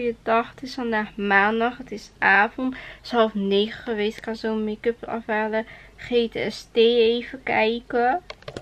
goeiedag. Het is vandaag maandag. Het is avond. Het is 8:30 geweest. Ik ga zo make-up afhalen. GTST even kijken.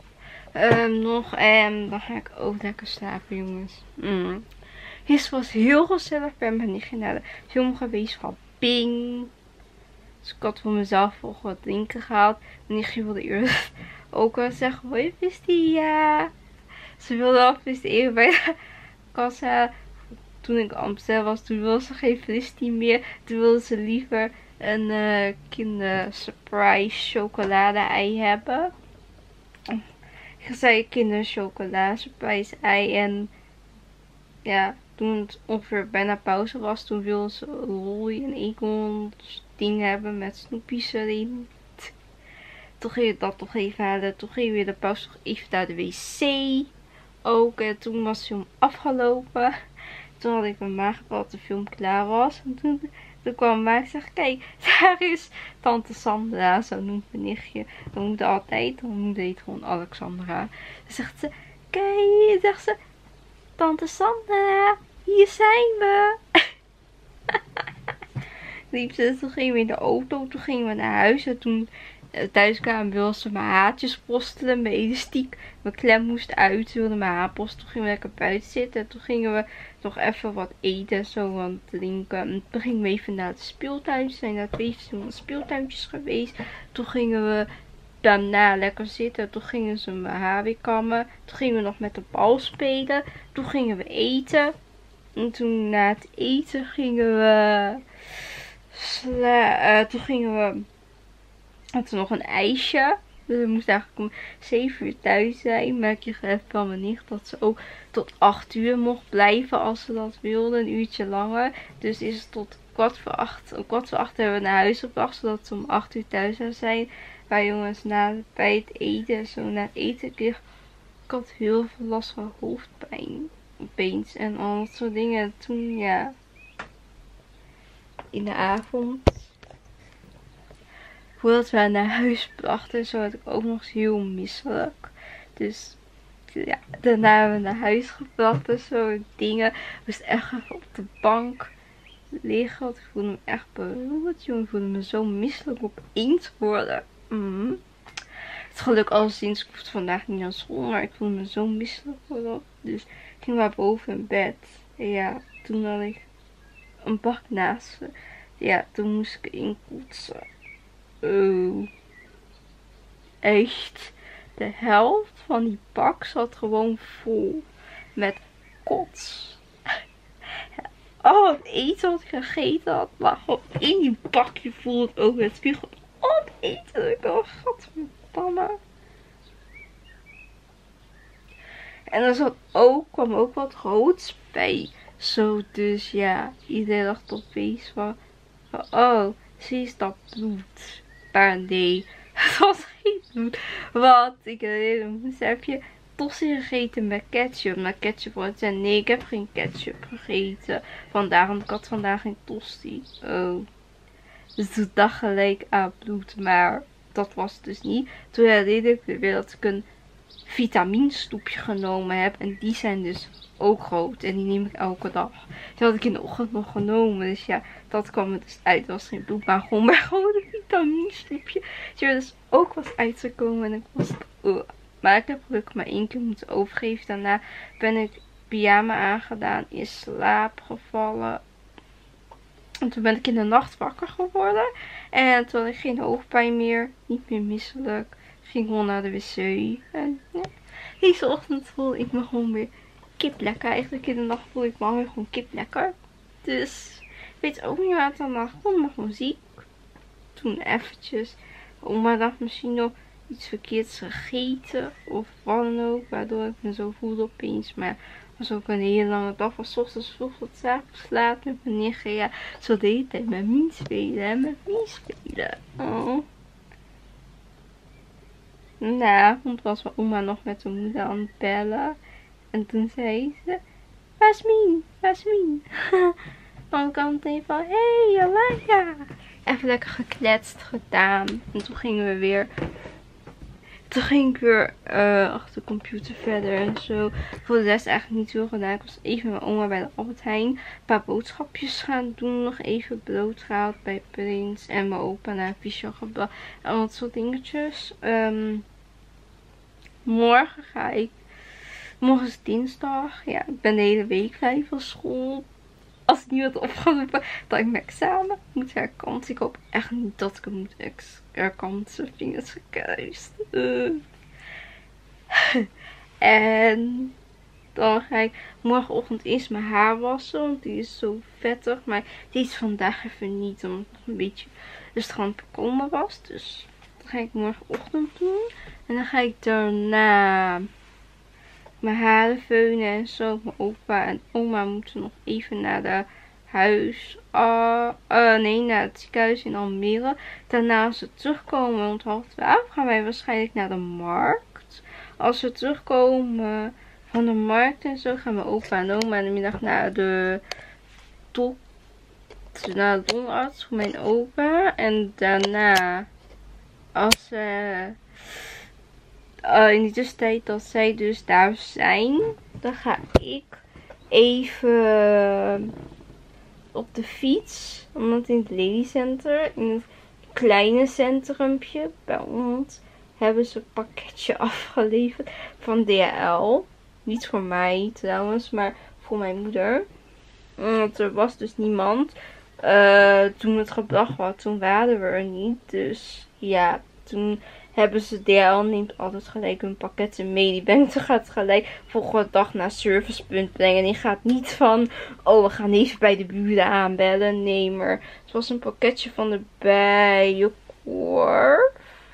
Dan ga ik ook lekker slapen, jongens. Gisteren was heel gezellig. Ik ben met mijn nichtje naar de film geweest van Ping. Dus ik had voor mezelf nog wat drinken gehaald. Mijn nichtje wilde eerst ook wel zeggen: hoi Vestia. Ze wilde alvast even bij de kassa. Toen ik Amstel was, toen wilde ze geen Felicity meer. Toen wilde ze liever een kinder surprise chocolade ei hebben. Ik zei kinder chocolade surprise ei. En ja, toen het ongeveer bijna pauze was, toen wilde ze Lolly en Egon ding hebben met snoepjes erin. Toen ging je dat nog even halen. Toen ging weer de pauze nog even naar de wc. Ook. En toen was de film afgelopen. Toen had ik mijn ma gebeld dat de film klaar was. En toen kwam ma en zei: kijk, daar is tante Sandra. Zo noemt mijn nichtje. Dat moet altijd. Dan moet heet gewoon Alexandra. Dan zegt ze: kijk, zegt ze, tante Sandra, hier zijn we. Liep ze, toen gingen we in de auto. Toen gingen we naar huis. En toen thuis kwamen wilde ze mijn haartjes postelen. Mijn elastiek, mijn klem moest uit. Ze wilde mijn haar postelen. Toen gingen we lekker buiten zitten. En toen gingen we nog even wat eten en zo aan drinken. En toen gingen we even naar de speeltuintjes. We zijn naar 2 verschillende speeltuintjes geweest. Toen gingen we daarna lekker zitten. Toen gingen ze mijn haar weer kammen. Toen gingen we nog met de bal spelen. Toen gingen we eten. En toen na het eten gingen we had ze nog een ijsje. Dus we moesten eigenlijk om 7 uur thuis zijn. Maar ik kreeg even van mijn nicht dat ze ook tot 8 uur mocht blijven als ze dat wilde. Een uurtje langer. Dus is het tot 7:15. Om 7:15 hebben we naar huis gebracht. Zodat ze om 8 uur thuis zou zijn. Maar jongens, bij het eten, zo na het eten kreeg ik had heel veel last van hoofdpijn. Opeens en al dat soort dingen. En toen ja, in de avond, voordat we naar huis brachten, zo had ik ook nog eens heel misselijk. Dus ja, daarna hebben we naar huis gebracht en zo dingen. We moesten echt even op de bank liggen. Want ik voelde me echt beroerd, jongen. Ik voelde me zo misselijk opeens worden. Het geluk al sinds ik hoefde vandaag niet naar school, maar ik voelde me zo misselijk worden. Dus ik ging maar boven in bed. En ja, toen had ik een bak naast me. Ja, toen moest ik inkoetsen. Oh. Echt. De helft van die bak zat gewoon vol met kots. Oh, het eten wat ik gegeten had, maar gewoon in die bakje voelde het ook met spiegel. Oh, het eten. Ik dacht, gadverdamme. En er kwam ook wat roods bij. Zo, dus ja, iedereen dacht opeens van oh, zie je dat bloed? Maar nee, het was geen bloed. Want ik had een besefje tosti gegeten met ketchup. Maar ketchup was en nee, ik heb geen ketchup gegeten. Vandaar, ik had vandaag geen tosti. Oh. Dus toen dacht gelijk aan bloed. Maar dat was het dus niet. Toen herinner ik me weer dat ik een vitaminsnoepje genomen heb. En die zijn dus ook groot. En die neem ik elke dag. Die had ik in de ochtend nog genomen. Dus ja, dat kwam er dus uit. Het was geen bloed, maar gewoon een vitaminsnoepje. Die er dus ook was uitgekomen. En ik was maar ik heb gelukkig maar 1 keer moeten overgeven. Daarna ben ik pyjama aangedaan. In slaap gevallen. En toen ben ik in de nacht wakker geworden. En toen had ik geen hoofdpijn meer. Niet meer misselijk. Ging gewoon naar de wc. En ja, deze ochtend voelde ik me gewoon weer kip lekker. Eigenlijk in de nacht voelde ik me alweer gewoon kip lekker. Dus ik weet ook niet wat aan de nacht. Ik vond me gewoon ziek. Toen eventjes. Oma dacht misschien nog iets verkeerds gegeten. Of wat dan ook. Waardoor ik me zo voelde opeens. Maar het was ook een hele lange dag. Van 's ochtends vroeg tot 's avonds laat met mijn nichtje. Ja, zo de hele tijd met Mien spelen. En met Mien spelen. Oh. Na de avond was mijn oma nog met mijn moeder aan het bellen. En toen zei ze: waar is Mien? Waar is Mien? Dan kwam het even van: hey, Alaya. Even lekker gekletst gedaan. En toen gingen we weer. toen ging ik weer achter de computer verder en zo. Voor de rest eigenlijk niet veel gedaan. Ik was even met mijn oma bij de Albert Heijn. Een paar boodschapjes gaan doen. Nog even brood gehaald bij Prins. En mijn opa naar een visio gebracht. En wat soort dingetjes. Morgen ga ik. Morgen is dinsdag. Ja, ik ben de hele week vrij van school. Als ik niet werd opgeroepen dat ik mijn examen moet herkansen. Ik hoop echt niet dat ik het moet herkansen. Vingers gekruist. En dan ga ik morgenochtend eerst mijn haar wassen. Want die is zo vettig. Maar die is vandaag even niet. Omdat het nog een beetje de strand komen was. Dus dat ga ik morgenochtend doen. En dan ga ik daarna mijn haren veunen en zo. Mijn opa en oma moeten nog even naar de naar het ziekenhuis in Almere. Daarna als we terugkomen rond 11:30 gaan wij waarschijnlijk naar de markt. Als we terugkomen van de markt en zo gaan mijn opa en oma in de middag naar de donderarts voor mijn opa. En daarna als in die tussentijd dat zij dus daar zijn, dan ga ik even op de fiets. Omdat in het Lely Center, in het kleine centrumpje bij ons, hebben ze een pakketje afgeleverd van DHL. Niet voor mij trouwens, maar voor mijn moeder. Want er was dus niemand. Toen het gebracht was, toen waren we er niet. Dus ja, toen hebben ze DHL neemt altijd gelijk hun pakketten mee. Die brengt gaat gelijk volgende dag naar servicepunt brengen. En die gaat niet van, oh we gaan even bij de buren aanbellen. Nee, maar het was een pakketje van de Bijenkorf.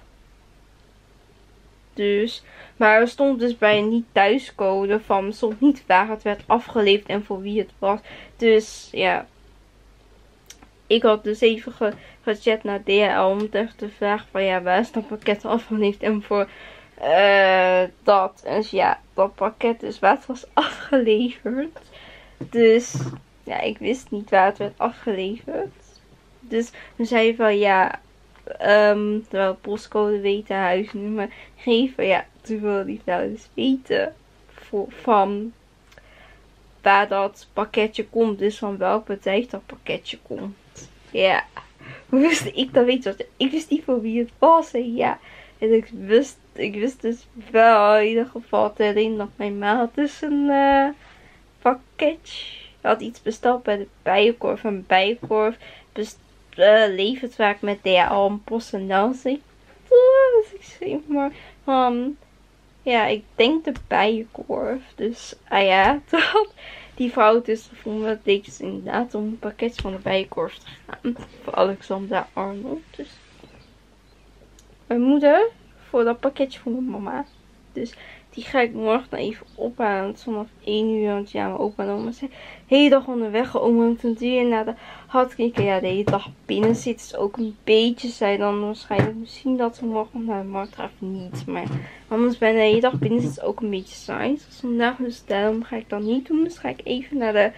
Dus, maar er stond dus bij een niet thuiscode van, er stond niet waar het werd afgeleverd en voor wie het was. Dus ja, ik had dus even gechat naar DHL om even te vragen van ja, waar is dat pakket afgeleverd en voor dat. En dus ja, dat pakket dus waar het was afgeleverd. Dus ja, ik wist niet waar het werd afgeleverd. Dus toen zei je van ja, terwijl postcode weten, huisnummer geven. Ja, toen wilde die vrouw dus weten van waar dat pakketje komt. Dus van welk bedrijf dat pakketje komt. Ja, hoe wist ik dat weten? Ik wist niet voor wie het was. En ja, en ik wist dus wel in ieder geval erin dat mijn maat dus een pakketje had iets besteld bij de Bijenkorf. En Bijenkorf levert vaak met DHL en PostNL. Dus ik zeg maar ja, ik denk de Bijenkorf. Dus ja, dat die vrouw dus vonden we deed dus inderdaad om een pakketje van de Bijenkorf te gaan. Voor Alexandra Arnold. Dus mijn moeder voor dat pakketje voor mijn mama. Dus die ga ik morgen dan even ophalen. Vanaf 1 uur. Want ja, mijn opa en oma zijn de hele dag onderweg. Oma moet een duur naar de hartklikken. Ja, de hele dag binnen zit. Dus ook een beetje. Zij dan waarschijnlijk misschien dat ze morgen naar de markt gaan. Niet. Maar anders ben ik de hele dag binnen zit. Is ook een beetje saai. Dus vandaag dus daarom ga ik dat niet doen. Dus ga ik even naar de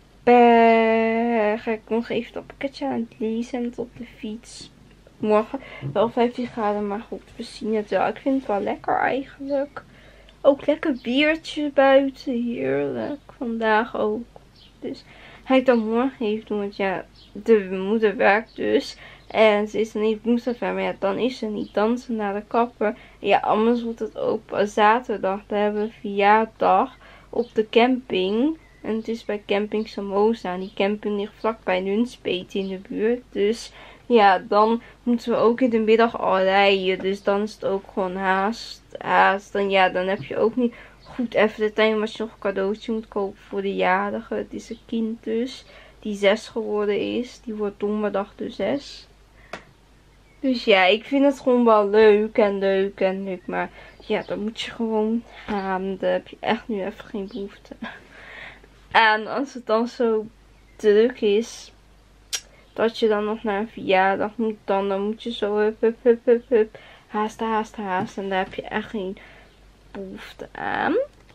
ga ik nog even dat pakketje aan het lezen op de fiets. Morgen wel 15 graden, maar goed, we zien het wel. Ik vind het wel lekker eigenlijk. Ook lekker biertje buiten, heerlijk. Vandaag ook. Dus ga ik dan morgen even doen, want ja, de moeder werkt dus. En ze is dan niet woensdag, maar ja, dan is ze niet. Dan ze naar de kapper. Ja, anders wordt het ook zaterdag. Daar hebben we een verjaardag op de camping. En het is bij camping Samosa. En die camping ligt vlakbij Nunspeet in de buurt. Dus ja, dan moeten we ook in de middag al rijden. Dus dan is het ook gewoon haast. Dan, ja, dan heb je ook niet goed even de tijd als je nog een cadeautje moet kopen voor de jarige. Het is een kind dus. Die 6 geworden is. Die wordt donderdag de 6. Dus ja, ik vind het gewoon wel leuk. Maar ja, dan moet je gewoon gaan. Daar heb je echt nu even geen behoefte aan. Als het dan zo druk is dat je dan nog naar een verjaardag moet, dan moet je zo hup, haast. En daar heb je echt geen behoefte aan.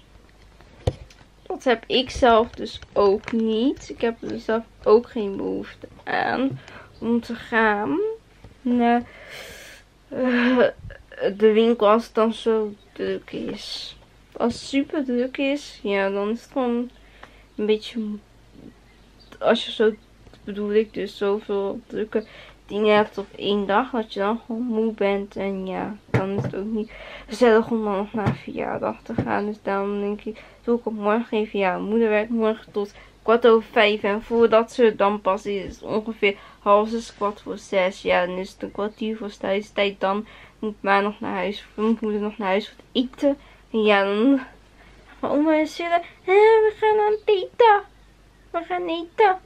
Dat heb ik zelf dus ook niet. Ik heb er zelf ook geen behoefte aan om te gaan naar de winkel als het dan zo druk is. Als het super druk is, ja, dan is het gewoon een beetje, als je zo, bedoel ik, dus zoveel drukke dingen hebt op één dag, dat je dan gewoon moe bent. En ja, dan is het ook niet gezellig om dan nog naar een verjaardag te gaan. Dus daarom denk ik, doe ik op morgen even. Ja, moeder werkt morgen tot 4:15. En voordat ze dan pas is het ongeveer 5:45. Ja, dan is het een kwartier voor thuistijd. Dan moet maar nog naar huis. Moet moeder nog naar huis voor het eten. En ja, dan mijn oma en zullen, we gaan aan het eten. We gaan eten.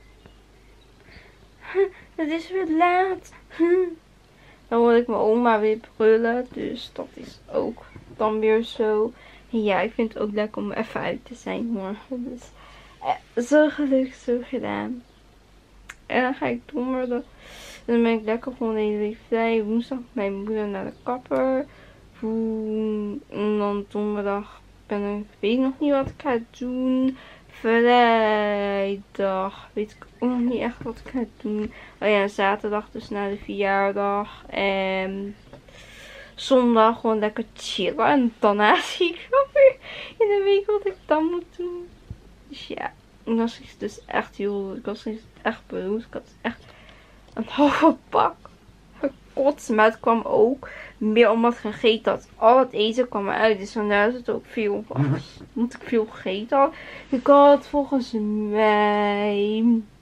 Het is weer laat. Dan hoor ik mijn oma weer brullen. Dus dat is ook dan weer zo. En ja, ik vind het ook lekker om even uit te zijn morgen. Dus zo gelukkig, zo gedaan. En dan ga ik donderdag. Dan ben ik lekker gewoon de hele week vrij. Woensdag met mijn moeder naar de kapper. En dan donderdag weet ik nog niet wat ik ga doen. Vrijdag weet ik ook nog niet echt wat ik ga doen. Oh ja, zaterdag dus naar de verjaardag. En zondag gewoon lekker chillen. En daarna zie ik wel weer in de week wat ik dan moet doen. Dus ja, ik was dus echt ik was echt beroerd. Ik had echt een halve pak gekotst. Maar het kwam ook meer omdat ik gegeten had. Al het eten kwam eruit. Dus vandaar dat het ook veel was. Omdat ik veel gegeten had. Ik had volgens mij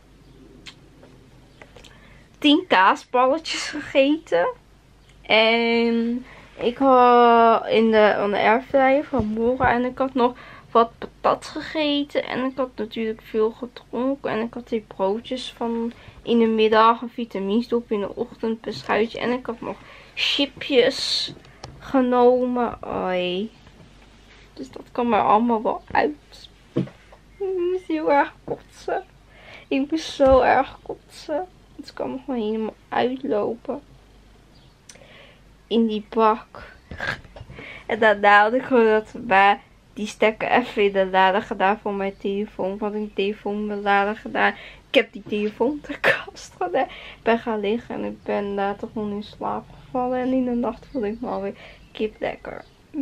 10 kaasballetjes gegeten. En ik had in de airfryer van morgen. En ik had nog wat patat gegeten. En ik had natuurlijk veel gedronken. En ik had die broodjes van in de middag. Een vitaminestoep in de ochtend. Beschuitje. En ik had nog chipjes genomen. Oi. Dus dat kwam er allemaal wel uit. Ik moest heel erg kotsen. Ik moest zo erg kotsen. Het kwam er gewoon helemaal uitlopen. In die bak. En daarna had ik gewoon dat die stekker even in de lader gedaan voor mijn telefoon. Want ik de telefoon in de lader gedaan. Ik heb die telefoon op de kast gedaan. Ik ben gaan liggen en ik ben later gewoon in slaap gevallen. En in de nacht voelde ik me alweer kip lekker.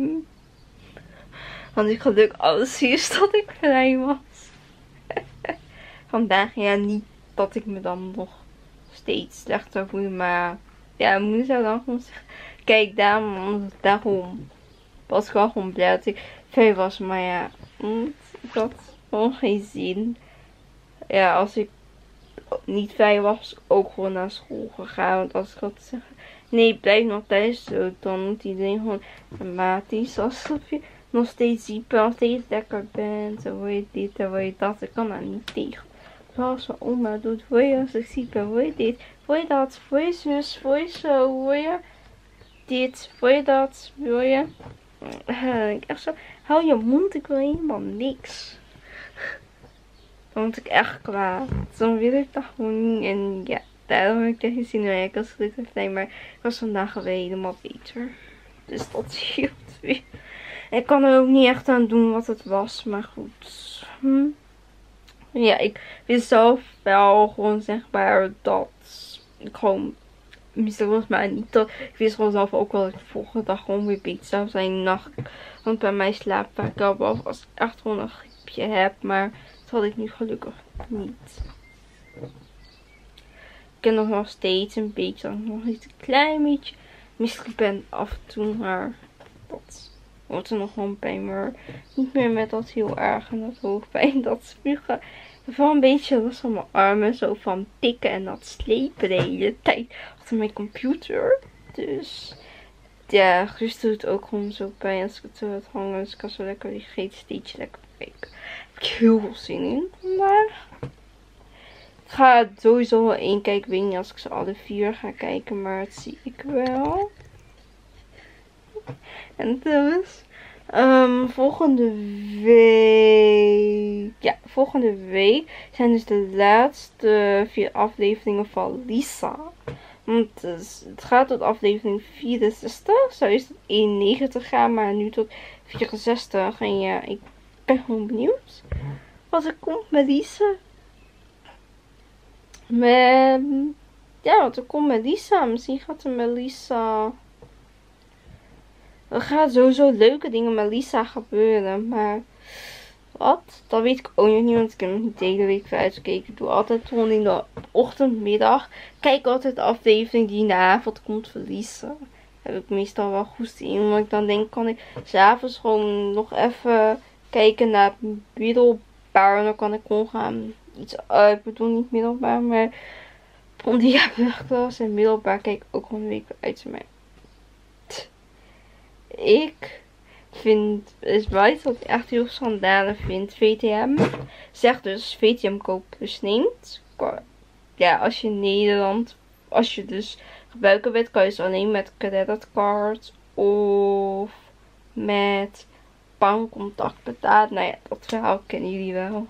Want ik geluk alles is dat ik vrij was. Vandaag ja niet dat ik me dan nog steeds slechter voelde. Maar ja, mijn moeder zou dan gewoon zeggen. Kijk, daarom was ik wel gewoon blij dat ik vrij was. Maar ja, ik had gewoon geen zin. Ja, als ik niet vrij was, ook gewoon naar school gegaan. Want als ik had zeggen, nee, blijf nog thuis zo. Dan moet iedereen gewoon dramatisch. Alsof je nog steeds ziek bent, nog steeds lekker bent. Dan word je dit, dan word je dat. Ik kan daar niet tegen. Zoals mijn oma doet. Word je als ik ziek ben, word je dit. Word je dat, word je zus, word je zo, word je dit, word je dat, wil je. Ik echt zo, hou je mond, ik wil helemaal niks. Dan word ik echt kwaad. Dan wil ik dat gewoon niet. En ja, daarom heb ik tegen zin in. Ik was gelukkig blij, maar ik was vandaag weer helemaal beter. Dus dat scheelt weer. Ik kan er ook niet echt aan doen wat het was, maar goed. Ja, ik wist zelf wel gewoon zeg maar dat ik gewoon volgens mij niet dat. Ik wist gewoon zelf ook wel dat ik de volgende dag gewoon weer beter zou zijn nacht. Want bij mij slaapt vaak al boven als ik echt gewoon een griepje heb. Maar dat had ik nu gelukkig niet. Ik heb nog steeds een beetje, nog niet een klein beetje misselijk ben af en toe. Maar dat wordt er nog gewoon bij me. Niet meer met dat heel erg en dat hoofdpijn, dat spugen. Wel een beetje last van mijn armen. Zo van tikken en dat slepen de hele tijd achter mijn computer. Dus ja, gisteren doet het ook gewoon zo pijn als ik het zo had hangen. Dus ik kan zo lekker die GT lekker kijken. Daar heb ik heel veel zin in vandaag. Ik ga sowieso wel één kijken. Ik weet niet als ik ze alle 4 ga kijken. Maar dat zie ik wel. En dus volgende week zijn dus de laatste 4 afleveringen van Lisa. Want het gaat tot aflevering 64. Zo is het 91 gaan, maar nu tot 64. En ja, ik ben gewoon benieuwd wat er komt met Lisa. Wat er komt met Lisa. Misschien gaat er met Lisa Er gaan sowieso leuke dingen met Lisa gebeuren. Maar wat? Dat weet ik ook nog niet. Want ik heb nog niet de hele week uitgekeken. Ik doe altijd gewoon in de ochtendmiddag. Kijk altijd de aflevering die in de avond komt voor Lisa. Heb ik meestal wel goed in. Omdat ik dan denk, kan ik 's avonds gewoon nog even kijken naar het middelbaar. En dan kan ik gewoon gaan ik bedoel niet middelbaar, maar om die brugklas en middelbaar kijk ik ook gewoon een week uit. Maar ik vind, is wel iets wat ik echt heel schandalig vind. VTM zegt dus VTM koop plus neemt. Ja, als je in Nederland, als je dus gebruiker bent, kan je ze alleen met creditcard of met bankcontact betalen. Nou ja, dat verhaal kennen jullie wel.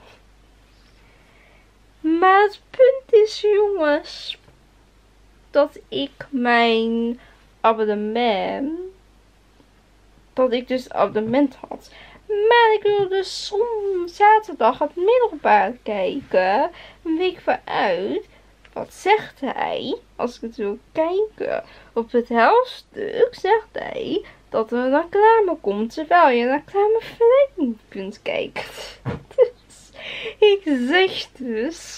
Maar het punt is, jongens, dat ik mijn abonnement, dat ik dus abonnement had. Maar ik wilde dus zaterdag het middelbaar kijken, een week vooruit. Wat zegt hij? Als ik het wil kijken. Op het helftstuk zegt hij dat er een reclame komt, terwijl je reclamevrij kunt kijken. Dus ik zeg dus,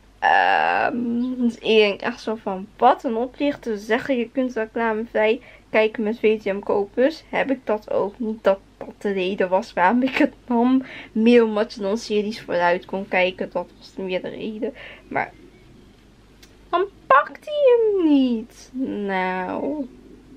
ik denk echt zo van, wat een oplichter zeggen, je kunt reclamevrij kijken met VTM Kopus. Heb ik dat ook niet, dat de reden was waarom ik het nam. Meer omdat je dan series vooruit kon kijken, dat was meer de reden. Maar dan pakt hij hem niet. Nou,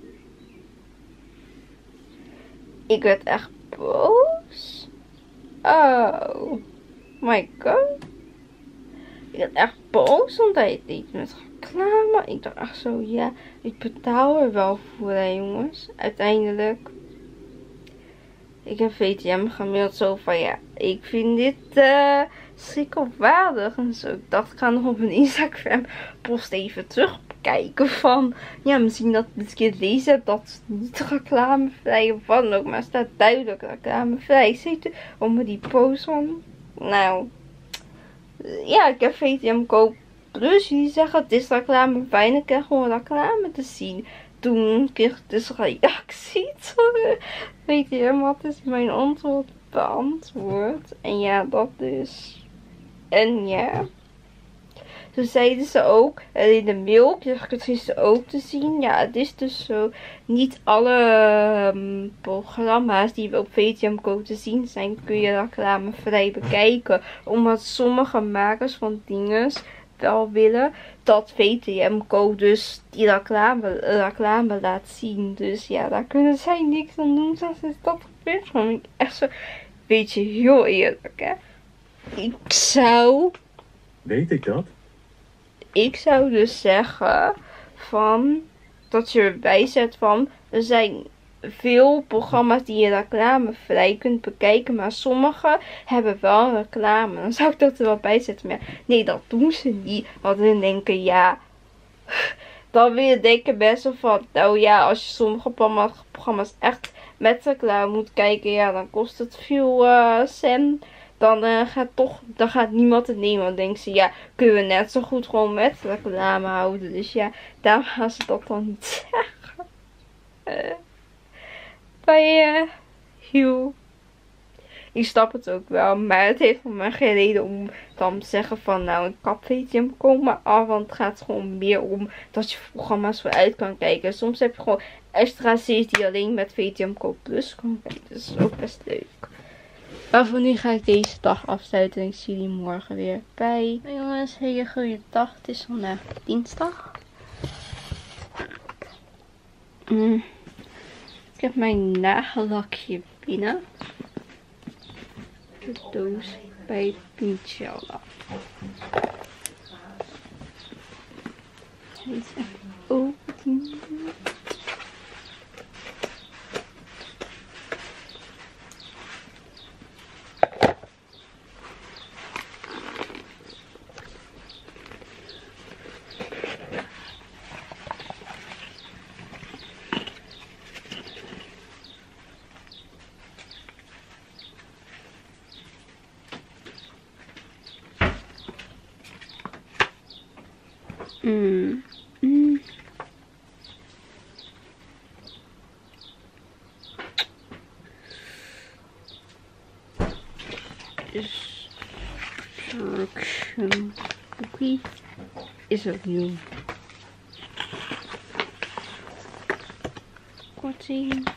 ik werd echt boos. Oh my god. Ik werd echt boos omdat hij het deed met reclame. Ik dacht echt zo, ja, ik betaal er wel voor, hè, jongens. Uiteindelijk, ik heb VTM gemaild zo van, ja, ik vind dit schrikkelwaardig en zo. Ik dacht, ik ga nog op een Instagram post even terugkijken van, ja, misschien dat ik dit keer lezen heb dat het niet reclamevrij of wat dan ook. Maar het staat duidelijk reclamevrij. Ziet u onder die post van, nou, ja, ik heb VTM koop plus. Jullie zeggen het is reclamevrij en ik krijg gewoon reclame te zien. Toen kreeg ik dus reactie. VTM had dus mijn antwoord beantwoord. En ja, dat dus. En ja. Toen zeiden ze ook, in de mail kreeg ik het gisteren ook te zien. Ja, het is dus zo. Niet alle programma's die we op VTM Code te zien zijn, kun je reclamevrij bekijken. Omdat sommige makers van dingen wel willen dat VTM Code dus die reclame laat zien. Dus ja, daar kunnen zij niks aan doen. Zoals is dat gebeurt. Vond ik echt zo, weet je, heel eerlijk, hè. Weet ik dat? Ik zou dus zeggen van dat je erbij zet van, er zijn veel programma's die je reclamevrij kunt bekijken, maar sommige hebben wel reclame. Dan zou ik dat er wel bij zetten. Maar nee, dat doen ze niet. Want dan denken, ja, dan wil je denken best wel van, nou ja, als je sommige programma's echt met reclame moet kijken, ja, dan kost het veel cent. Dan gaat niemand het nemen. Dan denken ze, ja, kunnen we net zo goed gewoon met reclame houden. Dus ja, daarom gaan ze dat dan niet zeggen. Maar heel. Ik snap het ook wel. Maar het heeft voor mij geen reden om dan te zeggen van, nou, ik kap VTM komen af. Want het gaat gewoon meer om dat je programma's vooruit kan kijken. Soms heb je gewoon extra series die alleen met VTM Code Plus kan kijken. Dus dat is ook best leuk. Maar voor nu ga ik deze dag afsluiten en ik zie jullie morgen weer bij. Nou jongens, hele goede dag. Het is vandaag dinsdag. Ik heb mijn nagellakje binnen. De doos bij Pinchella. Deze openen. Instruction cookie is ook nieuw. Korting.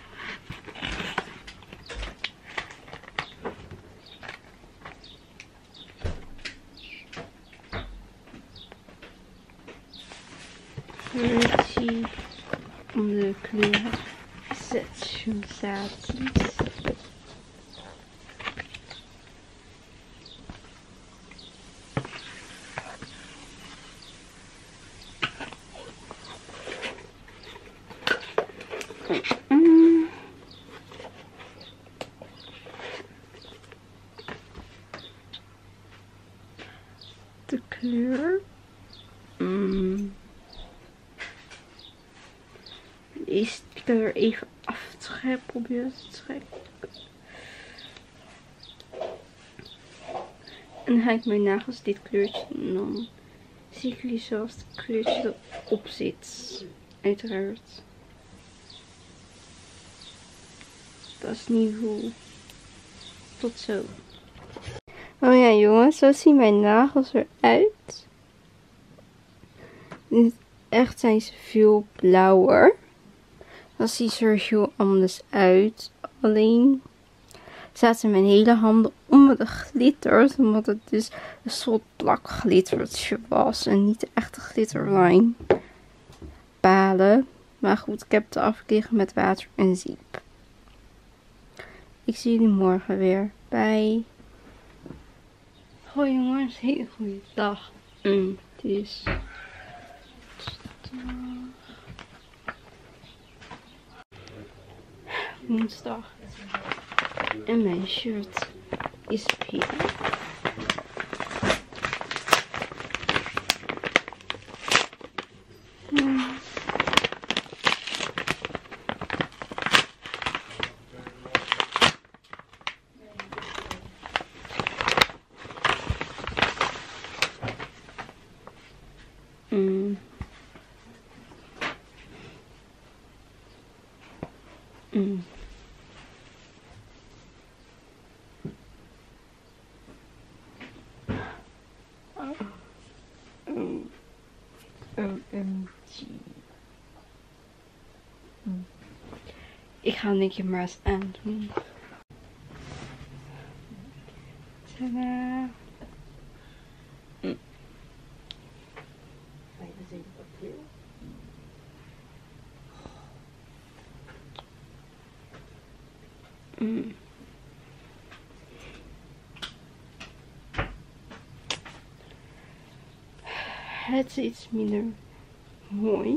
Versie om de kleur sensaties. De kleur. Is de kleur even af te trekken, proberen te trekken. En dan ga ik mijn nagels dit kleurtje doen. En dan zie ik jullie zoals het kleurtje erop zit. Uiteraard. Dat is nieuw. Tot zo. Oh ja jongens, zo zien mijn nagels eruit. Echt zijn ze veel blauwer. Dan ziet ze er heel anders uit. Alleen zaten mijn hele handen onder de glitters. Omdat het dus een soort plakglittertje was. En niet de echte glitterline. Balen. Maar goed, ik heb het afgekregen met water en zeep. Ik zie jullie morgen weer. Bye. Hoi jongens, hele goede dag. Het is woensdag. En mijn shirt is hier. OMG. Ik ga een keer maar eens aandoen. Tadaa. Het is iets minder mooi.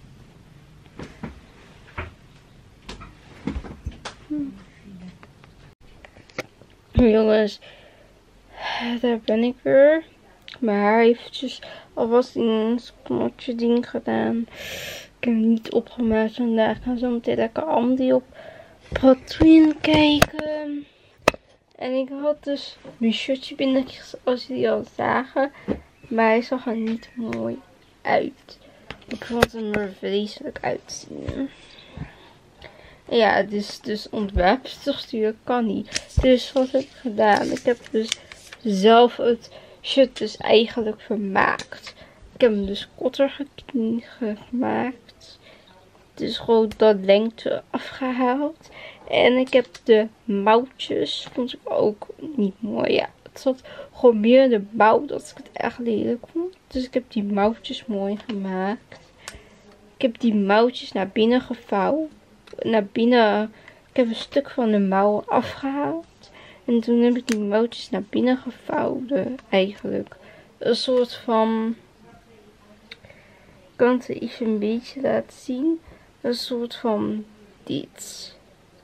Jongens, daar ben ik weer. Mijn haar eventjes alvast in een knotje ding gedaan. Ik heb hem niet opgemaakt vandaag. Ik ga zo meteen lekker Andy op Patreon kijken. En ik had dus mijn shirtje binnen, als jullie al zagen. Maar hij zag er niet mooi uit. Ik vond hem er vreselijk uitzien. Ja, het is dus ontwerpstuk sturen kan niet. Dus wat heb ik gedaan? Ik heb dus zelf het shirt dus eigenlijk vermaakt. Ik heb hem dus korter gemaakt. Dus gewoon de lengte afgehaald. En ik heb de mouwtjes, vond ik ook niet mooi. Ja, het zat gewoon meer in de mouw dat ik het echt lelijk vond. Dus ik heb die mouwtjes mooi gemaakt. Ik heb die mouwtjes naar binnen gevouwen. Naar binnen, ik heb een stuk van de mouw afgehaald. En toen heb ik die mouwtjes naar binnen gevouwen eigenlijk. Een soort van, ik kan het even een beetje laten zien. Een soort van dit.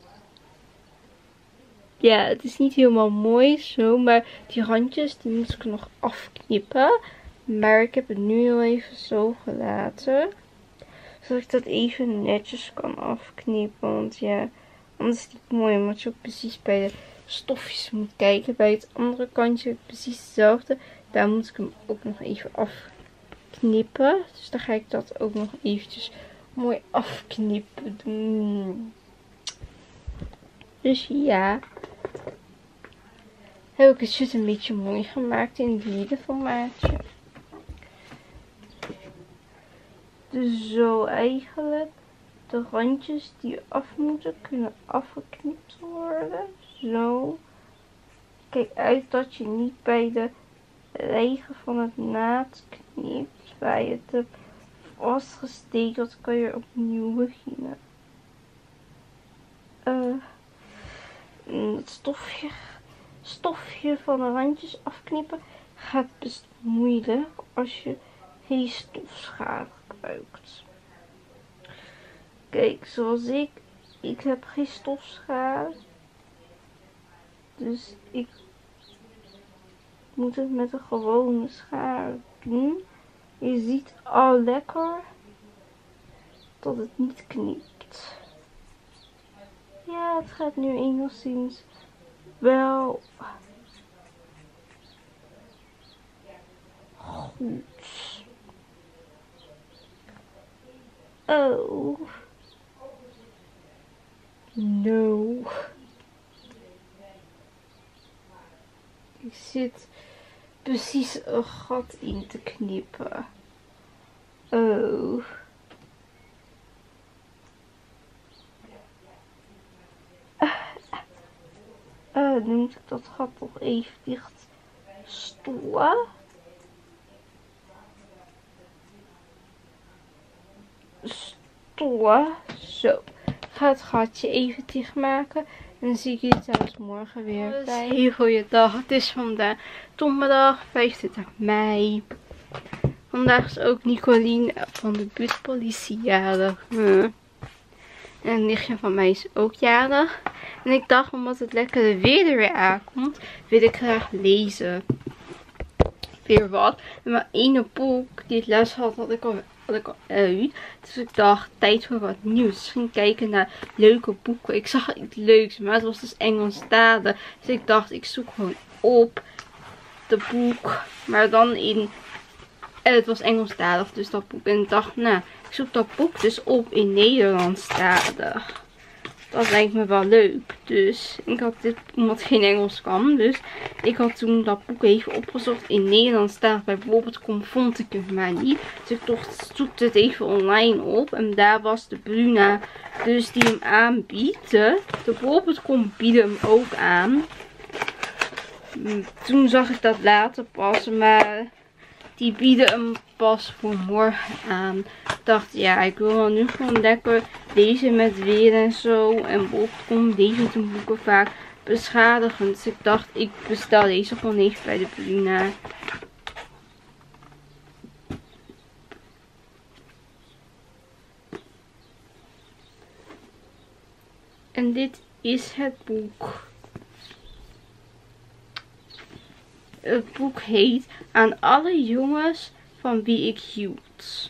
Ja, het is niet helemaal mooi zo, maar die randjes die moet ik nog afknippen. Maar ik heb het nu heel even zo gelaten. Zodat ik dat even netjes kan afknippen. Want ja, anders is het niet mooi. Omdat je ook precies bij de stofjes moet kijken. Bij het andere kantje precies hetzelfde. Daar moet ik hem ook nog even afknippen. Dus dan ga ik dat ook nog eventjes mooi afknippen doen. Dus ja. heb ik het shit een beetje mooi gemaakt in het middenformaatje. Dus zo eigenlijk. De randjes die af moeten kunnen afgeknipt worden. Zo. Kijk uit dat je niet bij de regen van het naad knipt. Waar je het hebt vastgesteekt. Dat kan je opnieuw beginnen. Het stofje van de randjes afknippen gaat best moeilijk als je geen stofschaar gebruikt. Kijk, zoals ik heb geen stofschaar. Dus ik moet het met een gewone schaar doen. Je ziet al lekker dat het niet knipt. Ja, het gaat nu enigszins wel goed. Oh. No. Ik zit precies een gat in te knippen. Oh. Nu moet ik dat gat toch even dicht stollen. Zo. Ik ga het gatje even dichtmaken. En dan zie ik jullie trouwens morgen weer bij. Heel goeiedag. Het is vandaag donderdag 25 mei. Vandaag is ook Nicolien van de buurtpolitie jarig. En een nichtje van mij is ook jarig. En ik dacht, omdat het lekkere weer er weer aankomt, wil ik graag lezen. Weer wat. En mijn ene boek die ik les had ik al uit. Dus ik dacht, tijd voor wat nieuws. Dus ik ging kijken naar leuke boeken. Ik zag iets leuks, maar het was dus Engelstalig. Dus ik dacht, ik zoek gewoon op de boek. Maar dan in... het was Engelstalig, dus dat boek. En ik dacht, nou, ik zoek dat boek dus op in Nederlandstalig. Dat lijkt me wel leuk. Dus ik had dit, omdat geen Engels kan. Dus ik had toen dat boek even opgezocht in Nederlandstalig. Bijvoorbeeld vond ik het maar niet. Dus ik zoekte het even online op. En daar was de Bruna dus die hem aanbiedt. De bol.com biedt hem ook aan. Toen zag ik dat later pas. Maar die bieden hem pas voor morgen aan. Ik dacht, ja, ik wil wel nu gewoon lekker lezen met weer en zo. En bol.com deze de boeken vaak beschadigend. Dus ik dacht, ik bestel deze gewoon even bij de Bruna. En dit is het boek. Het boek heet Aan alle jongens van wie ik hield.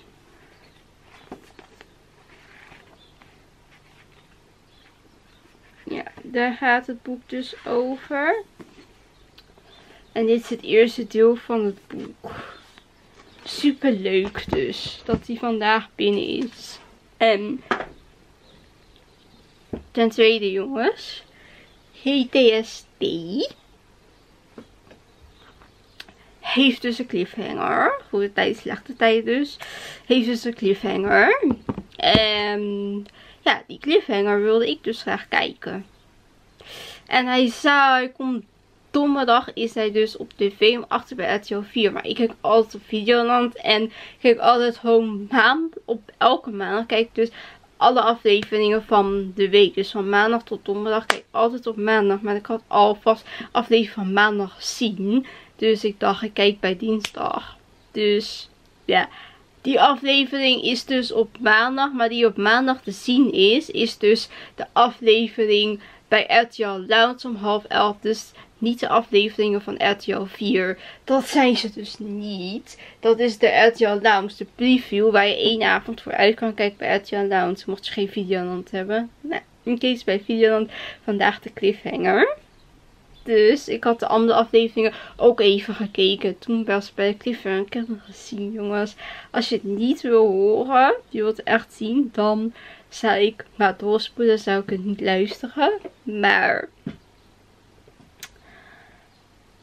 Ja, daar gaat het boek dus over. En dit is het eerste deel van het boek. Super leuk dus dat hij vandaag binnen is. En ten tweede jongens, GTST heeft dus een cliffhanger. Goede tijd, slechte tijd dus. Heeft dus een cliffhanger. En ja, die cliffhanger wilde ik dus graag kijken. En hij komt donderdag, is hij dus op tv om 8 uur bij RTL 4. Maar ik kijk altijd op Videoland. En ik kijk altijd gewoon op elke maandag. Kijk dus alle afleveringen van de week. Dus van maandag tot donderdag. Kijk altijd op maandag. Maar ik had alvast aflevering van maandag gezien. Dus ik dacht, ik kijk bij dinsdag. Dus ja, die aflevering is dus op maandag. Maar die op maandag te zien is dus de aflevering bij RTL Lounge om 10:30. Dus niet de afleveringen van RTL 4. Dat zijn ze dus niet. Dat is de RTL Lounge, de preview, waar je 1 avond voor uit kan kijken bij RTL Lounge. Mocht je geen Videoland hebben. Nou, in case bij Videoland vandaag de cliffhanger. Dus ik had de andere afleveringen ook even gekeken. Toen was bij de cliffhanger. Ik heb hem gezien, jongens. Als je het niet wil horen, je wilt het echt zien, dan zou ik maar doorspoelen. Zou ik het niet luisteren. Maar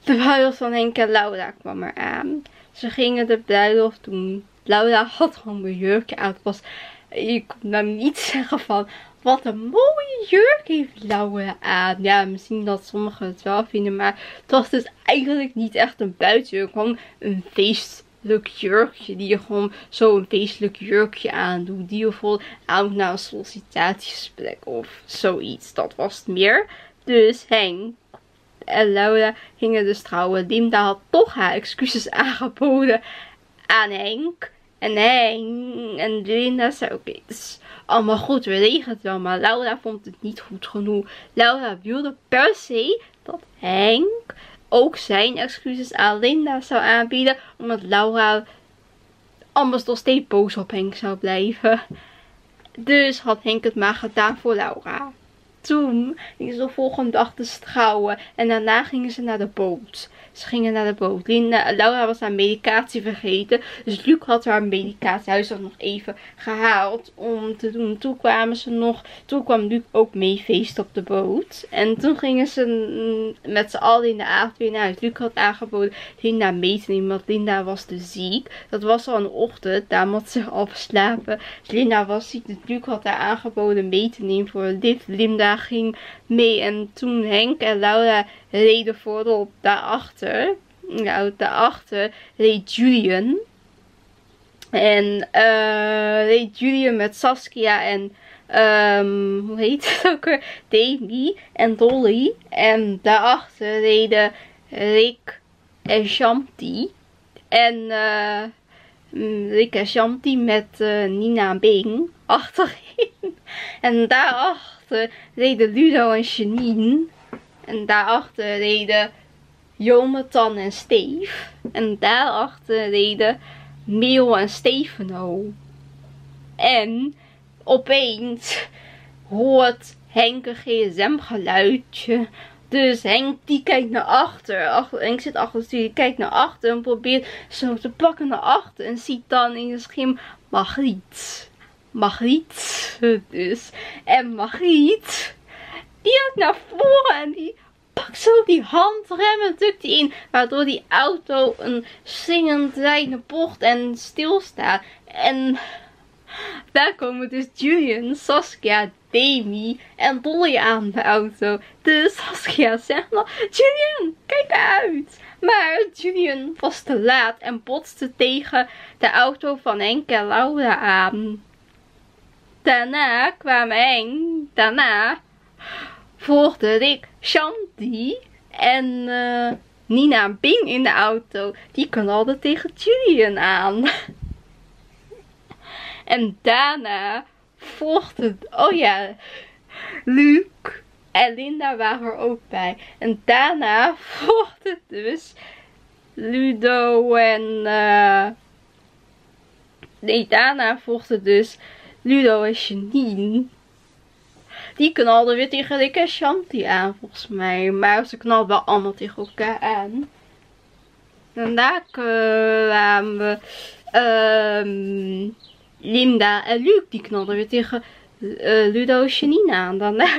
De bruiloft van Henk en Laura kwam eraan. Ze gingen de bruiloft doen. Laura had gewoon een jurkje aan. Je kon nou niet zeggen van, wat een mooie jurk heeft Laura aan. Ja, misschien dat sommigen het wel vinden, maar het was dus eigenlijk niet echt een buitenjurk. Gewoon een feestelijk jurkje. Die je gewoon zo'n feestelijk jurkje aandoet. Die je vol aan naar een sollicitatiegesprek of zoiets. Dat was het meer. Dus Henk en Laura gingen dus trouwen. Linda had toch haar excuses aangeboden aan Henk. En Henk en Linda zei oké, het is allemaal goed, we regelen het wel. Maar Laura vond het niet goed genoeg. Laura wilde per se dat Henk ook zijn excuses aan Linda zou aanbieden. Omdat Laura anders nog steeds boos op Henk zou blijven. Dus had Henk het maar gedaan voor Laura. Toen gingen ze de volgende dag dus trouwen. En daarna gingen ze naar de boot. Ze gingen naar de boot. Laura was haar medicatie vergeten. Dus Luc had haar medicatiehuis nog even gehaald om te doen. Toen kwam Luc ook mee feesten op de boot. En toen gingen ze met z'n allen in de avond weer naar huis. Luc had aangeboden Linda mee te nemen. Want Linda was te ziek. Dat was al een ochtend. Daar mocht ze al slapen. Dus Linda was ziek. Dus Luc had haar aangeboden mee te nemen voor dit. Linda ging mee. En toen Henk en Laura reden voorop daarachter. Nou, daarachter reed Julian. En reed Julian met Saskia en hoe heet het ook weer? Demi en Dolly. En daarachter reden Rick en Shanti. En Rick en Shanti met Nina en Bing achterin. En daarachter reden Ludo en Janine. En daarachter reden Jonathan en Steve. En daarachter reden Merel en Stefano. En opeens hoort Henk een gsm geluidje. Dus Henk die kijkt naar achter. Henk zit achter het stuur. Kijkt naar achter en probeert zo te pakken naar achter. En ziet dan in de schim Margriet. Margriet dus. En Margriet die ook naar voren en die pakt zo die handrem en drukt die in. Waardoor die auto een zingend draaiende bocht en stilstaat. En daar komen dus Julian, Saskia, Demi en Dolly aan de auto. Dus Saskia zegt nog, Julian, kijk uit. Maar Julian was te laat en botste tegen de auto van Henk en Laura aan. Daarna kwamen Henk, volgde Rick, Shanti en Nina en Bing in de auto. Die knalden tegen Julian aan. En daarna volgde, oh ja, Luc en Linda waren er ook bij. En daarna volgde dus Ludo en daarna volgde dus Ludo en Janine. Die knalden weer tegen Rick en Shanti aan volgens mij. Maar ze knalden wel allemaal tegen elkaar aan. Daarna kwamen we Linda en Luc. Die knalden weer tegen Ludo en Janine aan. Daarna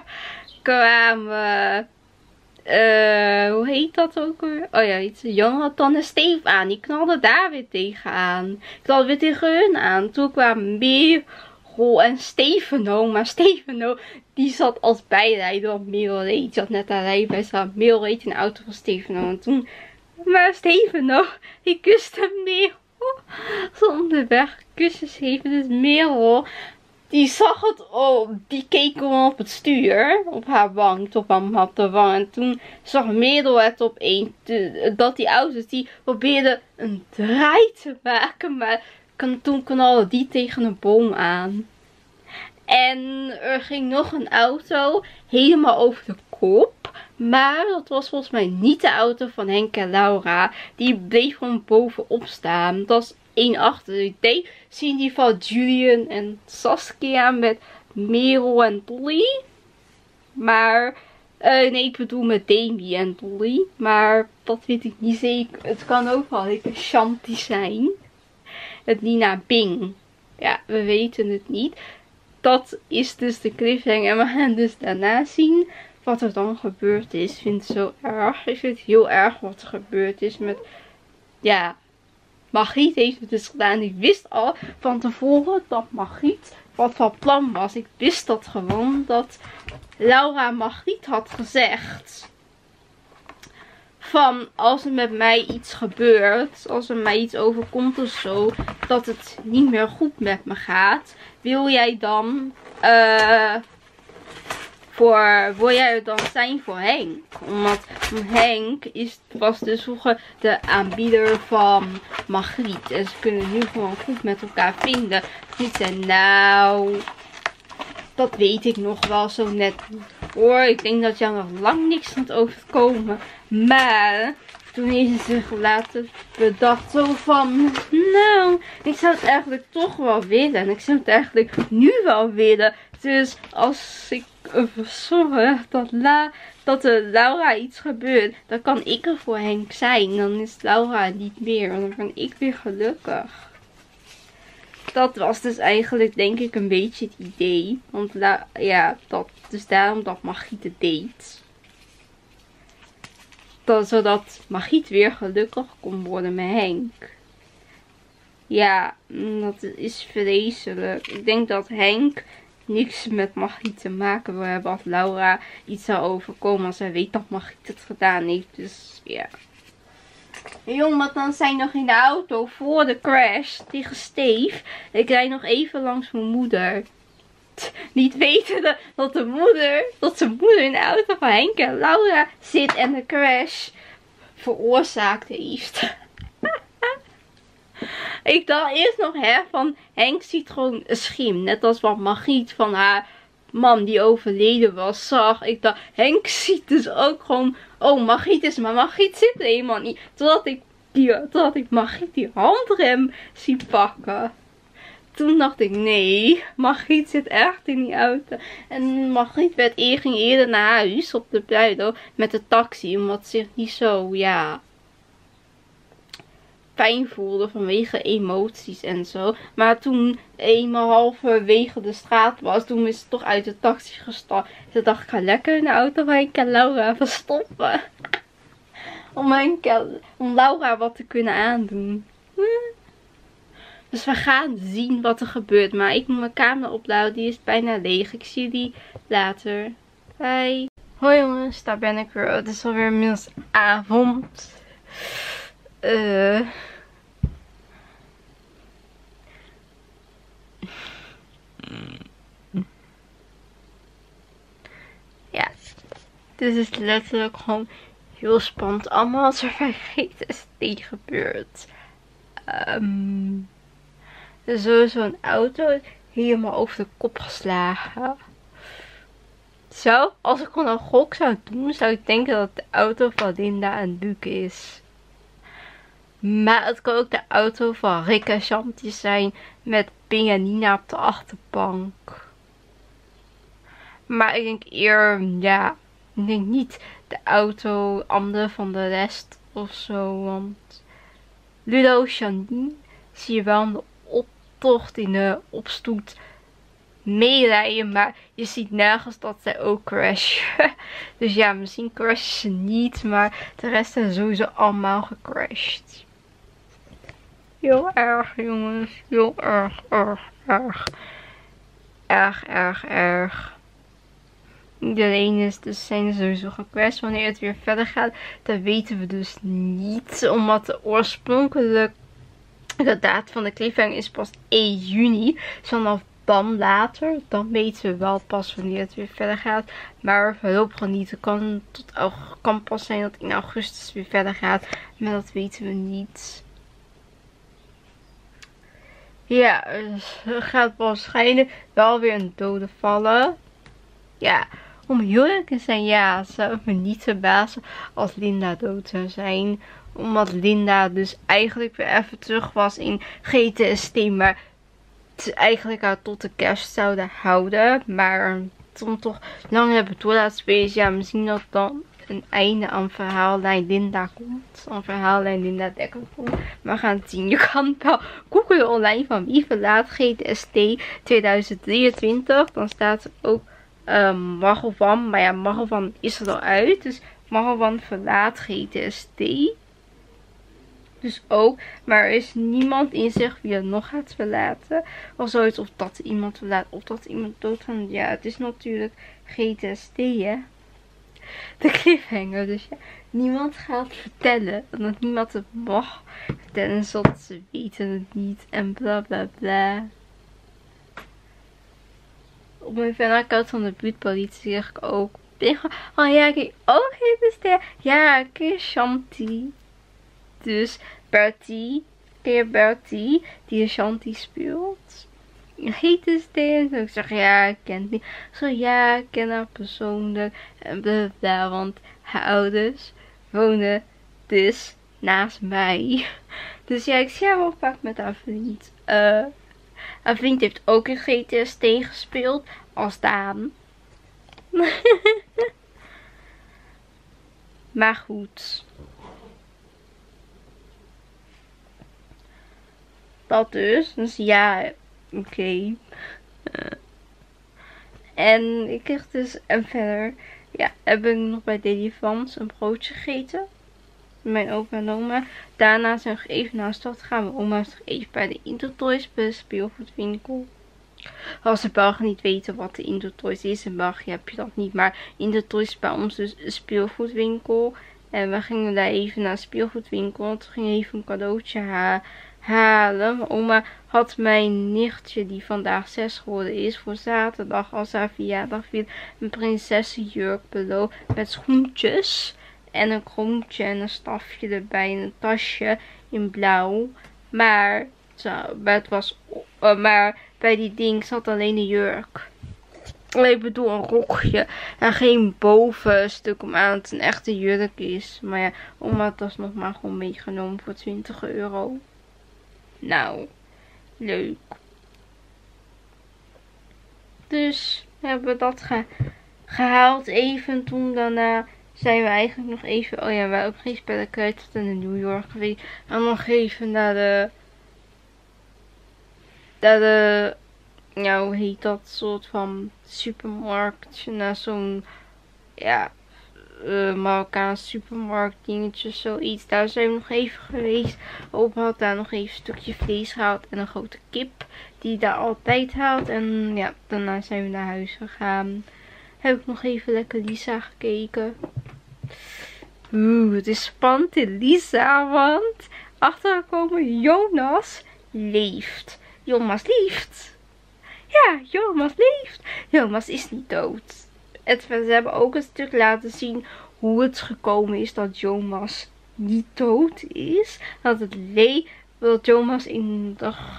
kwamen hoe heet dat ook weer? Oh ja, Jonathan en Steve aan. Die knalden daar weer tegenaan. Die knalden weer tegen hun aan. Toen kwamen Merel en Stefano. Maar Stefano die zat als bijrijder. Want Merel reed. Die zat net aan rijbewijs. Merel reed in de auto van Stefano. En toen, maar Stefano die kuste Merel zonder weg kusjes geven. Dus Merel die zag het op, die keek gewoon op het stuur, op haar wang, op de wang. En toen zag Merel het opeens, dat die auto's die probeerden een draai te maken. Maar toen knalde die tegen een boom aan. En er ging nog een auto helemaal over de kop. Maar dat was volgens mij niet de auto van Henk en Laura. Die bleef gewoon bovenop staan. Dat was één achter. Ik zie die van Julian en Saskia met Merel en Dolly. Maar, nee, ik bedoel met Demi en Dolly. Maar dat weet ik niet zeker. Het kan ook wel een Shanti zijn. Het Nina Bing. Ja, we weten het niet. Dat is dus de cliffhanger. En we gaan dus daarna zien wat er dan gebeurd is. Ik vind het zo erg. Ik vind het heel erg wat er gebeurd is met, ja, Margriet heeft het dus gedaan. Ik wist al van tevoren dat Margriet wat van plan was. Ik wist dat gewoon, dat Laura Margriet had gezegd van, als er met mij iets gebeurt, als er mij iets overkomt of zo, dat het niet meer goed met me gaat, wil jij dan wil jij er dan zijn voor Henk? Omdat Henk was dus vroeger de aanbieder van Margriet. En ze kunnen nu gewoon goed met elkaar vinden. Niet zei, nou, dat weet ik nog wel zo net niet hoor. Ik denk dat jou nog lang niks gaat overkomen. Maar toen heeft ze zich later bedacht zo van, nou, ik zou het eigenlijk toch wel willen. En ik zou het eigenlijk nu wel willen. Dus als ik zorg dat er Laura iets gebeurt, dan kan ik er voor Henk zijn. Dan is Laura niet meer. En dan ben ik weer gelukkig. Dat was dus eigenlijk denk ik een beetje het idee. Want ja, dus daarom dat Margriet het deed. Zodat Margriet weer gelukkig kon worden met Henk. Ja, dat is vreselijk. Ik denk dat Henk niks met Margriet te maken wil hebben als Laura iets zou overkomen. Als hij weet dat Margriet het gedaan heeft. Dus ja. Jongen, dan zijn nog in de auto voor de crash tegen Steve. Ik rijd nog even langs mijn moeder. Niet wetende dat de moeder in de auto van Henk en Laura zit en de crash veroorzaakt heeft. Ik dacht eerst nog van Henk ziet gewoon een schim. Net als wat Margriet van haar man die overleden was zag. Ik dacht Henk ziet dus ook gewoon, oh Margriet is, maar Margriet zit er helemaal niet. Totdat ik Margriet die handrem zie pakken. Toen dacht ik, nee, Margriet zit echt in die auto. En Margriet ging eerder naar huis op de Pluido met de taxi. Omdat ze zich niet zo, ja, pijn voelde vanwege emoties en zo. Maar toen eenmaal halverwege de straat was, toen is ze toch uit de taxi gestapt. Toen dacht ik, ga lekker in de auto van Henk en Laura verstoppen. Om Laura wat te kunnen aandoen. Dus we gaan zien wat er gebeurt. Maar ik moet mijn camera opladen. Die is bijna leeg. Ik zie jullie later. Bye. Hoi jongens, daar ben ik weer. Het is alweer inmiddels avond. Ja. Dit is letterlijk gewoon heel spannend. Allemaal als er bij GTST gebeurt. Er is sowieso een auto helemaal over de kop geslagen. Zo, als ik gewoon een gok zou doen, zou ik denken dat de auto van Linda en Luc is. Maar het kan ook de auto van Rick en Shanti zijn met Ping en Nina op de achterbank. Maar ik denk ja, ik denk niet de auto andere van de rest of zo. Want Ludo, Janine zie je wel in de optocht in de opstoet meerijden, maar je ziet nergens dat zij ook crashen. Dus ja, misschien crashen ze niet, maar de rest zijn sowieso allemaal gecrashed. Heel erg jongens, heel erg. Erg. Iedereen zijn er sowieso gecrashed. Wanneer het weer verder gaat, dat weten we dus niet. Omdat de oorspronkelijke datum van de cliffhanger is pas 1 juni. Dus vanaf dan later, dan weten we wel pas wanneer het weer verder gaat. Maar voorlopig niet. Het kan pas zijn dat het in augustus weer verder gaat. Maar dat weten we niet. Ja, er gaat waarschijnlijk wel weer een dode vallen. Ja, om heel eerlijk te zijn, ja, zou het me niet verbazen als Linda dood zou zijn. Omdat Linda dus eigenlijk weer even terug was in GTST, maar eigenlijk haar tot de kerst zouden houden. Maar toen toch lang hebben door laten spelen. Ja, misschien dat dan een einde aan verhaallijn Linda komt. Aan verhaallijn Linda Dekker komt. Maar we gaan het zien. Je kan wel googlen online van wie verlaat GTST 2023. Dan staat er ook Margovan. Maar ja, Margovan is er al uit. Dus Margovan verlaat GTSD. Dus ook. Maar er is niemand in zich wie het nog gaat verlaten. Of zoiets. Of dat iemand verlaat. Of dat iemand doodgaat. Ja, het is natuurlijk GTSD, hè. De cliffhanger. Dus ja, niemand gaat vertellen. Omdat niemand het mag vertellen. Zodat ze weten het niet. En bla bla bla. Op mijn fanaccount van de buurtpolitie zeg ik ook. Oh ja, kijk. Oh, GTSD. Ja, kijk, Shanti. Dus Bertie. Ken je Bertie? Die Shanti speelt. GTSD. En zo. Ik zeg ja, ik ken die. Zo ja, ik ken haar persoonlijk. En bla bla. Want haar ouders wonen dus naast mij. Dus ja, ik zie haar wel vaak met haar vriend. Haar vriend heeft ook in GTSD gespeeld. Als Daan. Maar goed. Dat dus. Dus ja, oké. En ik kreeg dus, en verder, ja, heb ik nog bij Daddy Vans een broodje gegeten. Mijn opa en oma. Daarna zijn we nog even naar de stad gegaan. Mijn oma is nog even bij de Intertoys, bij de speelgoedwinkel. Als de Belgen niet weten wat de Intertoys is, in België heb je dat niet. Maar Intertoys is bij ons dus een speelgoedwinkel. En we gingen daar even naar de speelgoedwinkel. En toen ging even een cadeautje halen. Mijn oma had mijn nichtje, die vandaag 6 geworden is, voor zaterdag als haar verjaardag viel, een prinsessenjurk beloofd met schoentjes. En een kroontje en een stafje erbij en een tasje in blauw. Maar bij die ding zat alleen een jurk. Ik bedoel een rokje. En geen bovenstuk om aan het een echte jurk is. Maar ja, oma had dat nog maar gewoon meegenomen voor 20 euro. Nou, leuk. Dus hebben we dat gehaald even. Toen daarna zijn we eigenlijk nog even. Oh ja, we hebben ook geen spellen kwijt tot in New York geweest. En nog even naar de. Ja, hoe heet dat soort van supermarkt? Naar zo'n. Ja. Marokkaans supermarkt dingetje, zoiets. Daar zijn we nog even geweest. Opa had daar nog even een stukje vlees gehaald en een grote kip die daar altijd haalt. En ja, daarna zijn we naar huis gegaan. Heb ik nog even lekker Lisa gekeken. Het is spannend in Lisa, want achtergekomen Jonas leeft. Jonas leeft. Ja, Jonas leeft. Jonas is niet dood. Ze hebben ook een stuk laten zien hoe het gekomen is dat Jonas niet dood is. Dat Jonas in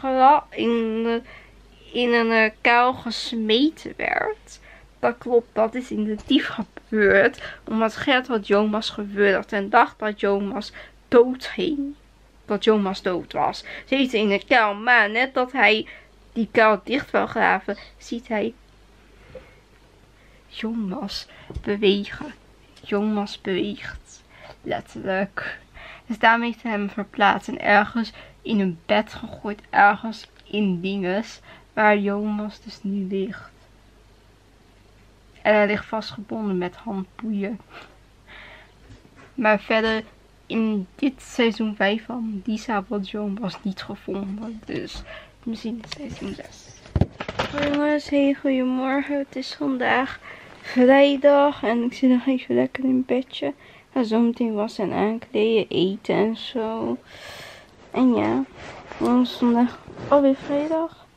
een kuil gesmeten werd. Dat klopt, dat is in de dief gebeurd. Omdat Gert had Jonas gewurgd en dacht dat Jonas dood ging. Dat Jonas dood was. Ze zitten in een kuil, maar net dat hij die kuil dicht wil graven, ziet hij Jonas bewegen. Jonas beweegt. Letterlijk. Dus daarmee heeft hij hem verplaatst en ergens in een bed gegooid. Ergens in dinges. Waar Jonas dus nu ligt. En hij ligt vastgebonden met handboeien. Maar verder in dit seizoen 5 van Lisa wordt Jonas niet gevonden. Dus misschien seizoen 6. Jongens, hey, goedemorgen. Het is vandaag vrijdag en ik zit nog even lekker in bedje. Ga zo meteen wassen en aankleden, eten en zo. En ja, dan is vandaag alweer vrijdag.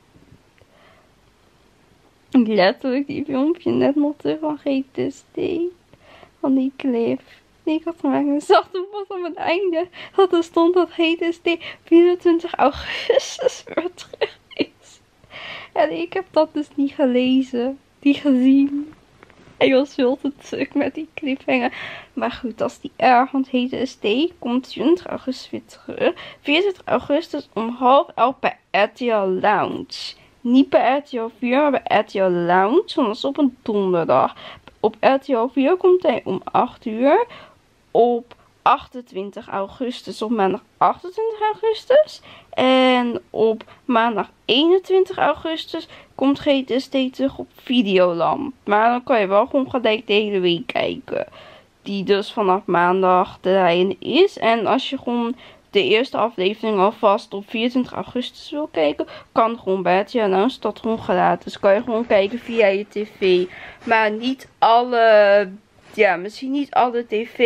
Letterlijk die filmpje net nog terug van GTSD. Van die clip. Ik had gemaakt en zag toen pas op het einde dat er stond dat GTSD 24 augustus weer terug is. En ik heb dat dus niet gelezen. Niet gezien. En je was veel te druk met die cliffhanger. Maar goed, als die erg, want GTSD komt 20 augustus weer terug. 24 augustus om 10:30 bij RTL Lounge. Niet bij RTL 4, maar bij RTL Lounge. Want dat is op een donderdag. Op RTL 4 komt hij om 8 uur. Op 28 augustus, op maandag 28 augustus. En op maandag 21 augustus komt GTST terug op Videoland. Maar dan kan je wel gewoon gelijk de hele week kijken. Die dus vanaf maandag te rijden is. En als je gewoon de eerste aflevering alvast op 24 augustus wil kijken, kan gewoon bij het RTL dat gewoon gratis. Dus kan je gewoon kijken via je tv. Maar niet alle, ja, misschien niet alle tv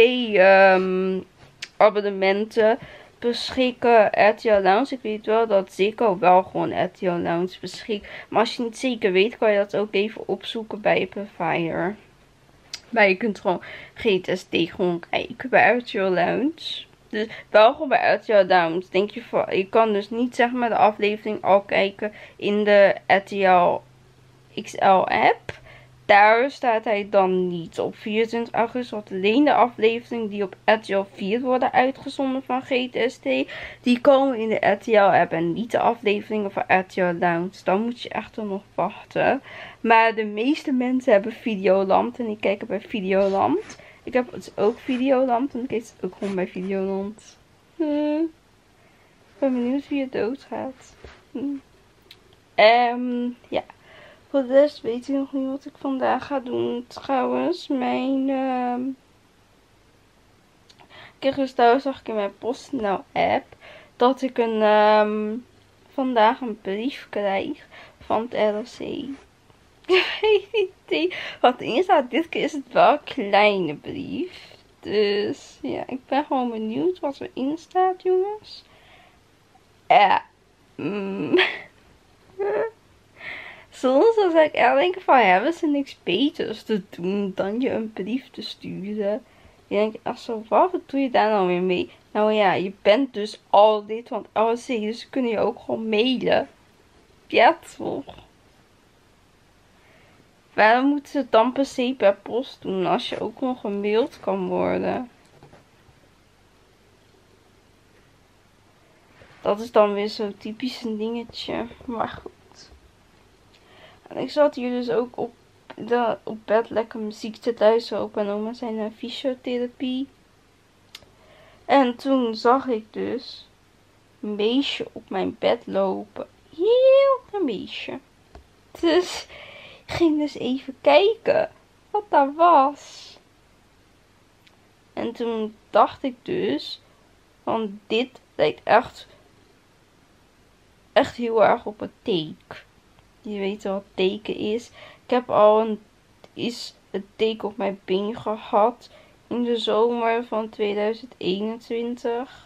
abonnementen beschikken RTL Lounge. Ik weet wel dat Ziggo wel gewoon RTL Lounge beschikt. Maar als je niet zeker weet, kan je dat ook even opzoeken bij je provider. Maar je kunt gewoon GTST gewoon kijken bij RTL Lounge. Dus wel gewoon bij RTL Lounge. Denk je van, je kan dus niet zeg maar de aflevering al kijken in de RTL XL app. Daar staat hij dan niet op 24 augustus. Want alleen de aflevering die op RTL 4 worden uitgezonden van GTST. Die komen in de RTL app en niet de afleveringen van RTL Lounge. Dan moet je echt nog wachten. Maar de meeste mensen hebben Videoland. En die kijken bij Videoland. Ik heb dus ook Videoland. En ik kijk ook gewoon bij Videoland. Ik ben benieuwd wie het doodgaat. Ja. Voor de rest weet ik nog niet wat ik vandaag ga doen. Trouwens, gisteren zag ik in mijn PostNL app dat ik vandaag een brief krijg van het ROC. Geen idee wat erin staat. Dit keer is het wel een kleine brief. Dus ja, ik ben gewoon benieuwd wat erin staat, jongens. Ja. Soms dan zou ik echt denken van, hebben ze niks beters te doen dan je een brief te sturen. Je denkt echt zo, wat doe je daar nou weer mee? Nou ja, je bent dus al dit, want ROC, dus ze kunnen je ook gewoon mailen. Ja toch? Waarom moeten ze het dan per se per post doen als je ook nog gemaild kan worden? Dat is dan weer zo typisch een dingetje. Maar goed. En ik zat hier dus ook op bed lekker muziek te luisteren. Opa en oma zijn naar fysiotherapie. En toen zag ik dus een beestje op mijn bed lopen. Heel een beestje. Dus ik ging dus even kijken wat daar was. En toen dacht ik dus van dit lijkt echt heel erg op een teek. Je weet wel wat teken is. Ik heb al een teken op mijn been gehad in de zomer van 2021.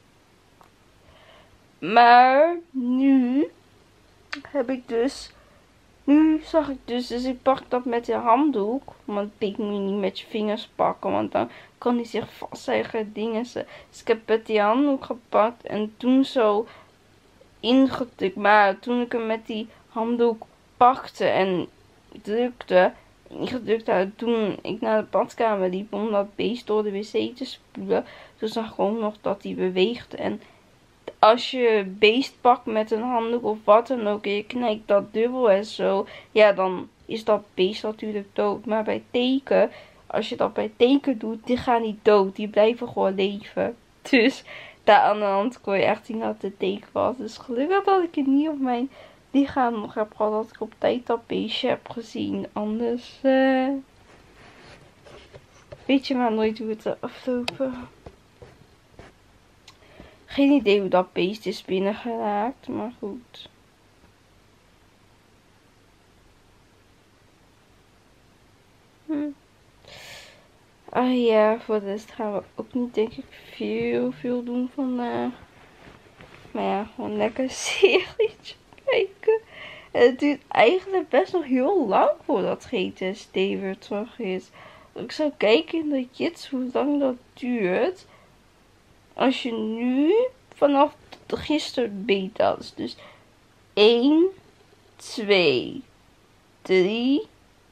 Maar nu zag ik dus ik pak dat met de handdoek. Want ik moet je niet met je vingers pakken, want dan kan hij zich vastleggen dingen. Dus ik heb met die handdoek gepakt en toen zo ingedrukt. Maar toen ik hem met die handdoek pakte en ingedrukt had, toen ik naar de badkamer liep om dat beest door de wc te spoelen, toen zag ik ook nog dat hij beweegde. En als je beest pakt met een handdoek of wat dan ook en je knijpt dat dubbel en zo, ja, dan is dat beest natuurlijk dood. Maar bij teken, als je dat bij teken doet, die gaan niet dood, die blijven gewoon leven. Dus daar aan de hand kon je echt zien dat het teken was. Dus gelukkig dat ik het niet op mijn lichaam nog heb gehad, dat ik op tijd dat beestje heb gezien. Anders weet je maar nooit hoe het zou aflopen. Geen idee hoe dat beest is binnengeraakt, maar goed. Ah ja, voor de rest gaan we ook niet denk ik veel doen vandaag. Maar ja, gewoon lekker een serietje kijken. En het duurt eigenlijk best nog heel lang voordat GTST weer terug is. Ik zou kijken in de kids hoe lang dat duurt. Als je nu vanaf gisteren beta, dus 1, 2, 3,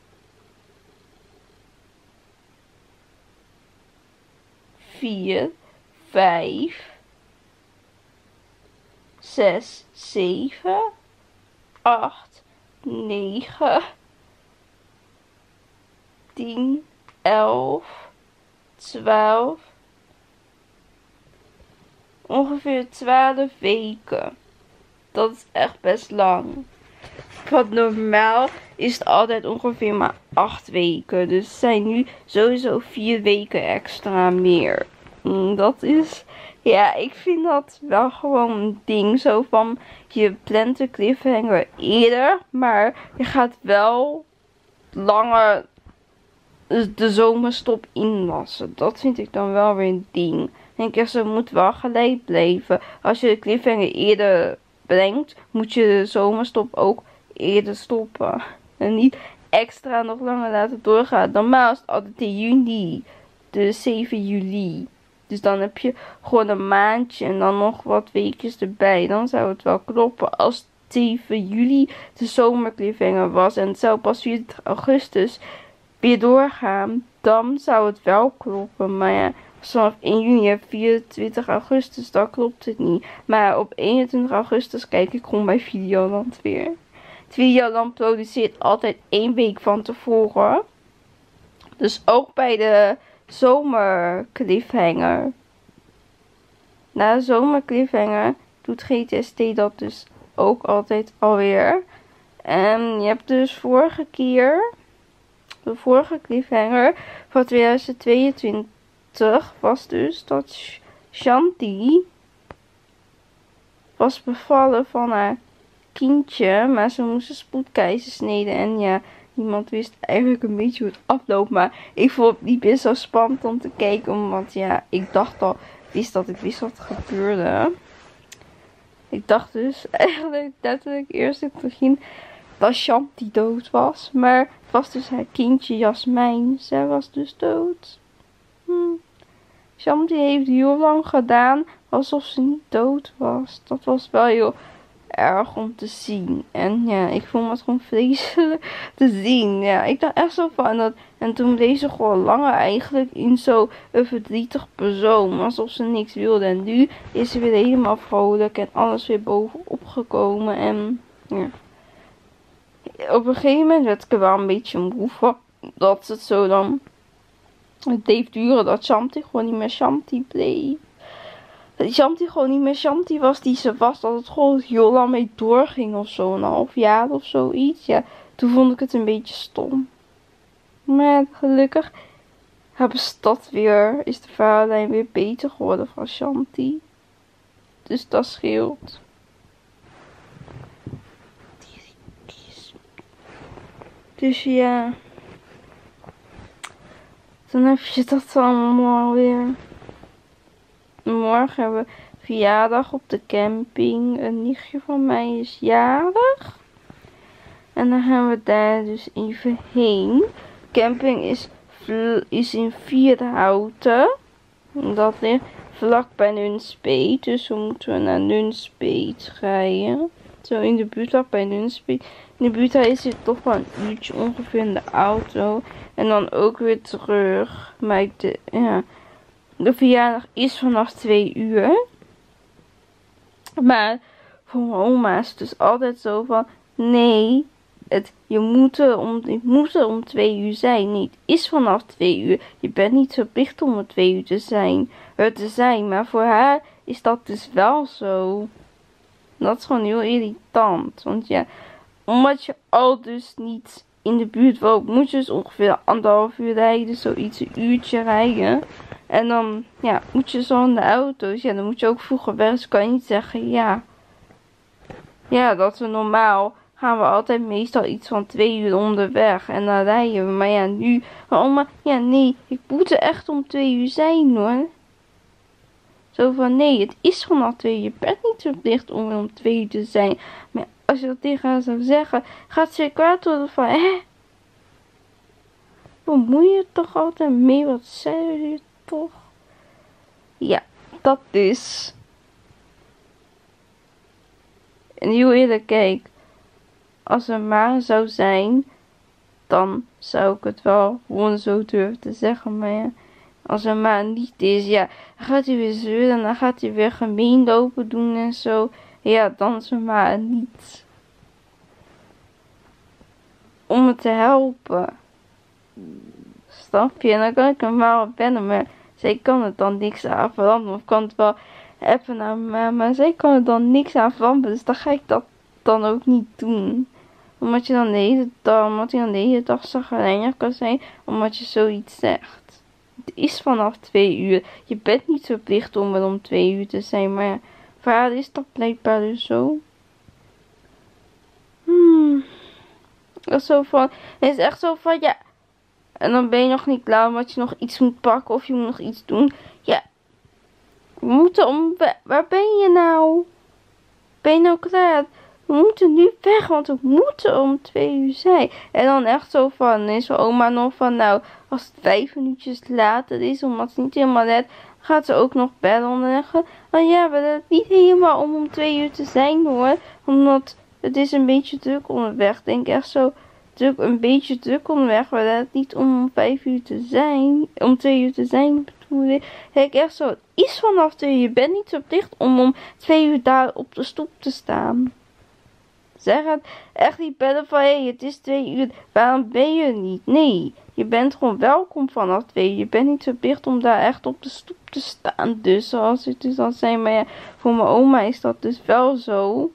4, 5, 6, 7, 8, 9, 10, 11, 12, ongeveer 12 weken. Dat is echt best lang. Want normaal is het altijd ongeveer maar 8 weken. Dus het zijn nu sowieso 4 weken extra meer. Dat is, ja, ik vind dat wel gewoon een ding. Zo van, je plant de cliffhanger eerder, maar je gaat wel langer de zomerstop inlassen. Dat vind ik dan wel weer een ding. Denk ik, ze moet wel gelijk blijven. Als je de cliffhanger eerder brengt, moet je de zomerstop ook eerder stoppen. En niet extra nog langer laten doorgaan. Normaal is het altijd in juni. De 7 juli. Dus dan heb je gewoon een maandje en dan nog wat weekjes erbij. Dan zou het wel kloppen. Als 7 juli de zomercliffhanger was en het zou pas 24 augustus weer doorgaan, dan zou het wel kloppen. Maar ja, vanaf 1 juni en 24 augustus, dan klopt het niet. Maar op 21 augustus kijk ik gewoon bij Videoland weer. Videoland produceert altijd 1 week van tevoren. Dus ook bij de zomercliffhanger. Na de zomercliffhanger doet GTST dat dus ook altijd alweer. En je hebt dus vorige keer, de vorige cliffhanger van 2022 was dus dat Shanti was bevallen van haar kindje, maar ze moest een spoedkeizersnede en ja, niemand wist eigenlijk een beetje hoe het afloopt, maar ik vond het niet best zo spannend om te kijken, want ja, ik dacht al, wist dat wat er gebeurde. Ik dacht dus eigenlijk letterlijk eerst in het begin dat Shanti dood was, maar het was dus haar kindje Jasmijn, zij was dus dood. Shanti heeft heel lang gedaan alsof ze niet dood was. Dat was wel heel erg om te zien. En ja, ik vond het gewoon vreselijk te zien. Ja, ik dacht echt zo van dat. En toen bleef ze gewoon langer eigenlijk in zo'n verdrietig persoon. Alsof ze niks wilde. En nu is ze weer helemaal vrolijk en alles weer bovenop gekomen. En ja. Op een gegeven moment werd ik er wel een beetje moe van. Dat het zo dan. Het bleef duren dat Shanti gewoon niet meer Shanti bleef. Dat Shanti gewoon niet meer Shanti was die ze was. Dat het gewoon heel lang mee doorging of zo. Een half jaar of zoiets. Ja, toen vond ik het een beetje stom. Maar gelukkig is de verhaallijn weer beter geworden van Shanti. Dus dat scheelt. Dus ja. Dan heb je dat allemaal weer. Morgen hebben we verjaardag op de camping. Een nichtje van mij is jarig. En dan gaan we daar dus even heen. Camping is in Vierhouten. Dat ligt vlak bij Nunspeet. Dus we moeten naar Nunspeet rijden. Zo in de buurt vlak bij Nunspeet. In de buurt is het toch wel een uurtje ongeveer in de auto. En dan ook weer terug. Maar de verjaardag is vanaf 2 uur. Maar voor mijn oma is het dus altijd zo van. Nee, je moet er om 2 uur zijn. Nee, het is vanaf 2 uur. Je bent niet verplicht om er 2 uur te zijn. Maar voor haar is dat dus wel zo. Dat is gewoon heel irritant. Want ja, omdat je al dus niet in de buurt woont, moet je dus ongeveer 1,5 uur rijden. Zoiets, een uurtje rijden. En dan, ja, moet je zo in de auto's. Ja, dan moet je ook vroeger weg. Dus kan je niet zeggen, ja. Ja, dat we normaal gaan we altijd meestal iets van 2 uur onderweg. En dan rijden we. Maar ja, nu, oma, ja, nee, ik moet er echt om 2 uur zijn, hoor. Zo van, nee, het is vanaf 2 uur. Je bent niet verplicht om 2 uur te zijn. Maar als je dat tegen haar zou zeggen, gaat ze kwaad worden van, bemoei je toch altijd mee? Wat zei je toch? Ja, dat dus. En heel eerlijk, kijk. Als er maar zou zijn, dan zou ik het wel gewoon zo durven te zeggen. Maar ja, als er maar niet is, ja, dan gaat hij weer zeuren en dan gaat hij weer gemeen lopen doen en zo. Ja, dan is er maar niet. Om me te helpen. Snap je? En dan kan ik hem wel bellen, maar zij kan het dan niks aan veranderen. Of kan het wel appen naar me. Maar zij kan er dan niks aan veranderen. Dus dan ga ik dat dan ook niet doen. Omdat je dan de hele dag zagrijnig kan zijn. Omdat je zoiets zegt. Het is vanaf 2 uur. Je bent niet verplicht om er om 2 uur te zijn. Maar ja, voor haar is dat blijkbaar dus zo. Dat is zo van. Het is echt zo van ja. En dan ben je nog niet klaar omdat je nog iets moet pakken. Of je moet nog iets doen. Ja. We moeten waar ben je nou? Ben je nou klaar? We moeten nu weg, want we moeten om 2 uur zijn. En dan echt zo van, is mijn oma nog van, nou, als het 5 minuutjes later is, omdat het niet helemaal net, gaat ze ook nog bellen en zeggen, oh ja, we hebben het niet helemaal om 2 uur te zijn hoor. Omdat het is een beetje druk onderweg. Denk echt zo, een beetje druk onderweg, maar het niet om 5 uur te zijn, om 2 uur te zijn bedoel ik. Kijk echt zo, het is vanaf 2 uur. Je bent niet verplicht om 2 uur daar op de stoep te staan. Zeg het echt niet bellen van, hé, het is 2 uur, waarom ben je niet? Nee, je bent gewoon welkom vanaf 2 uur. Je bent niet verplicht om daar echt op de stoep te staan. Dus, zoals het dus al zei, maar ja, voor mijn oma is dat dus wel zo.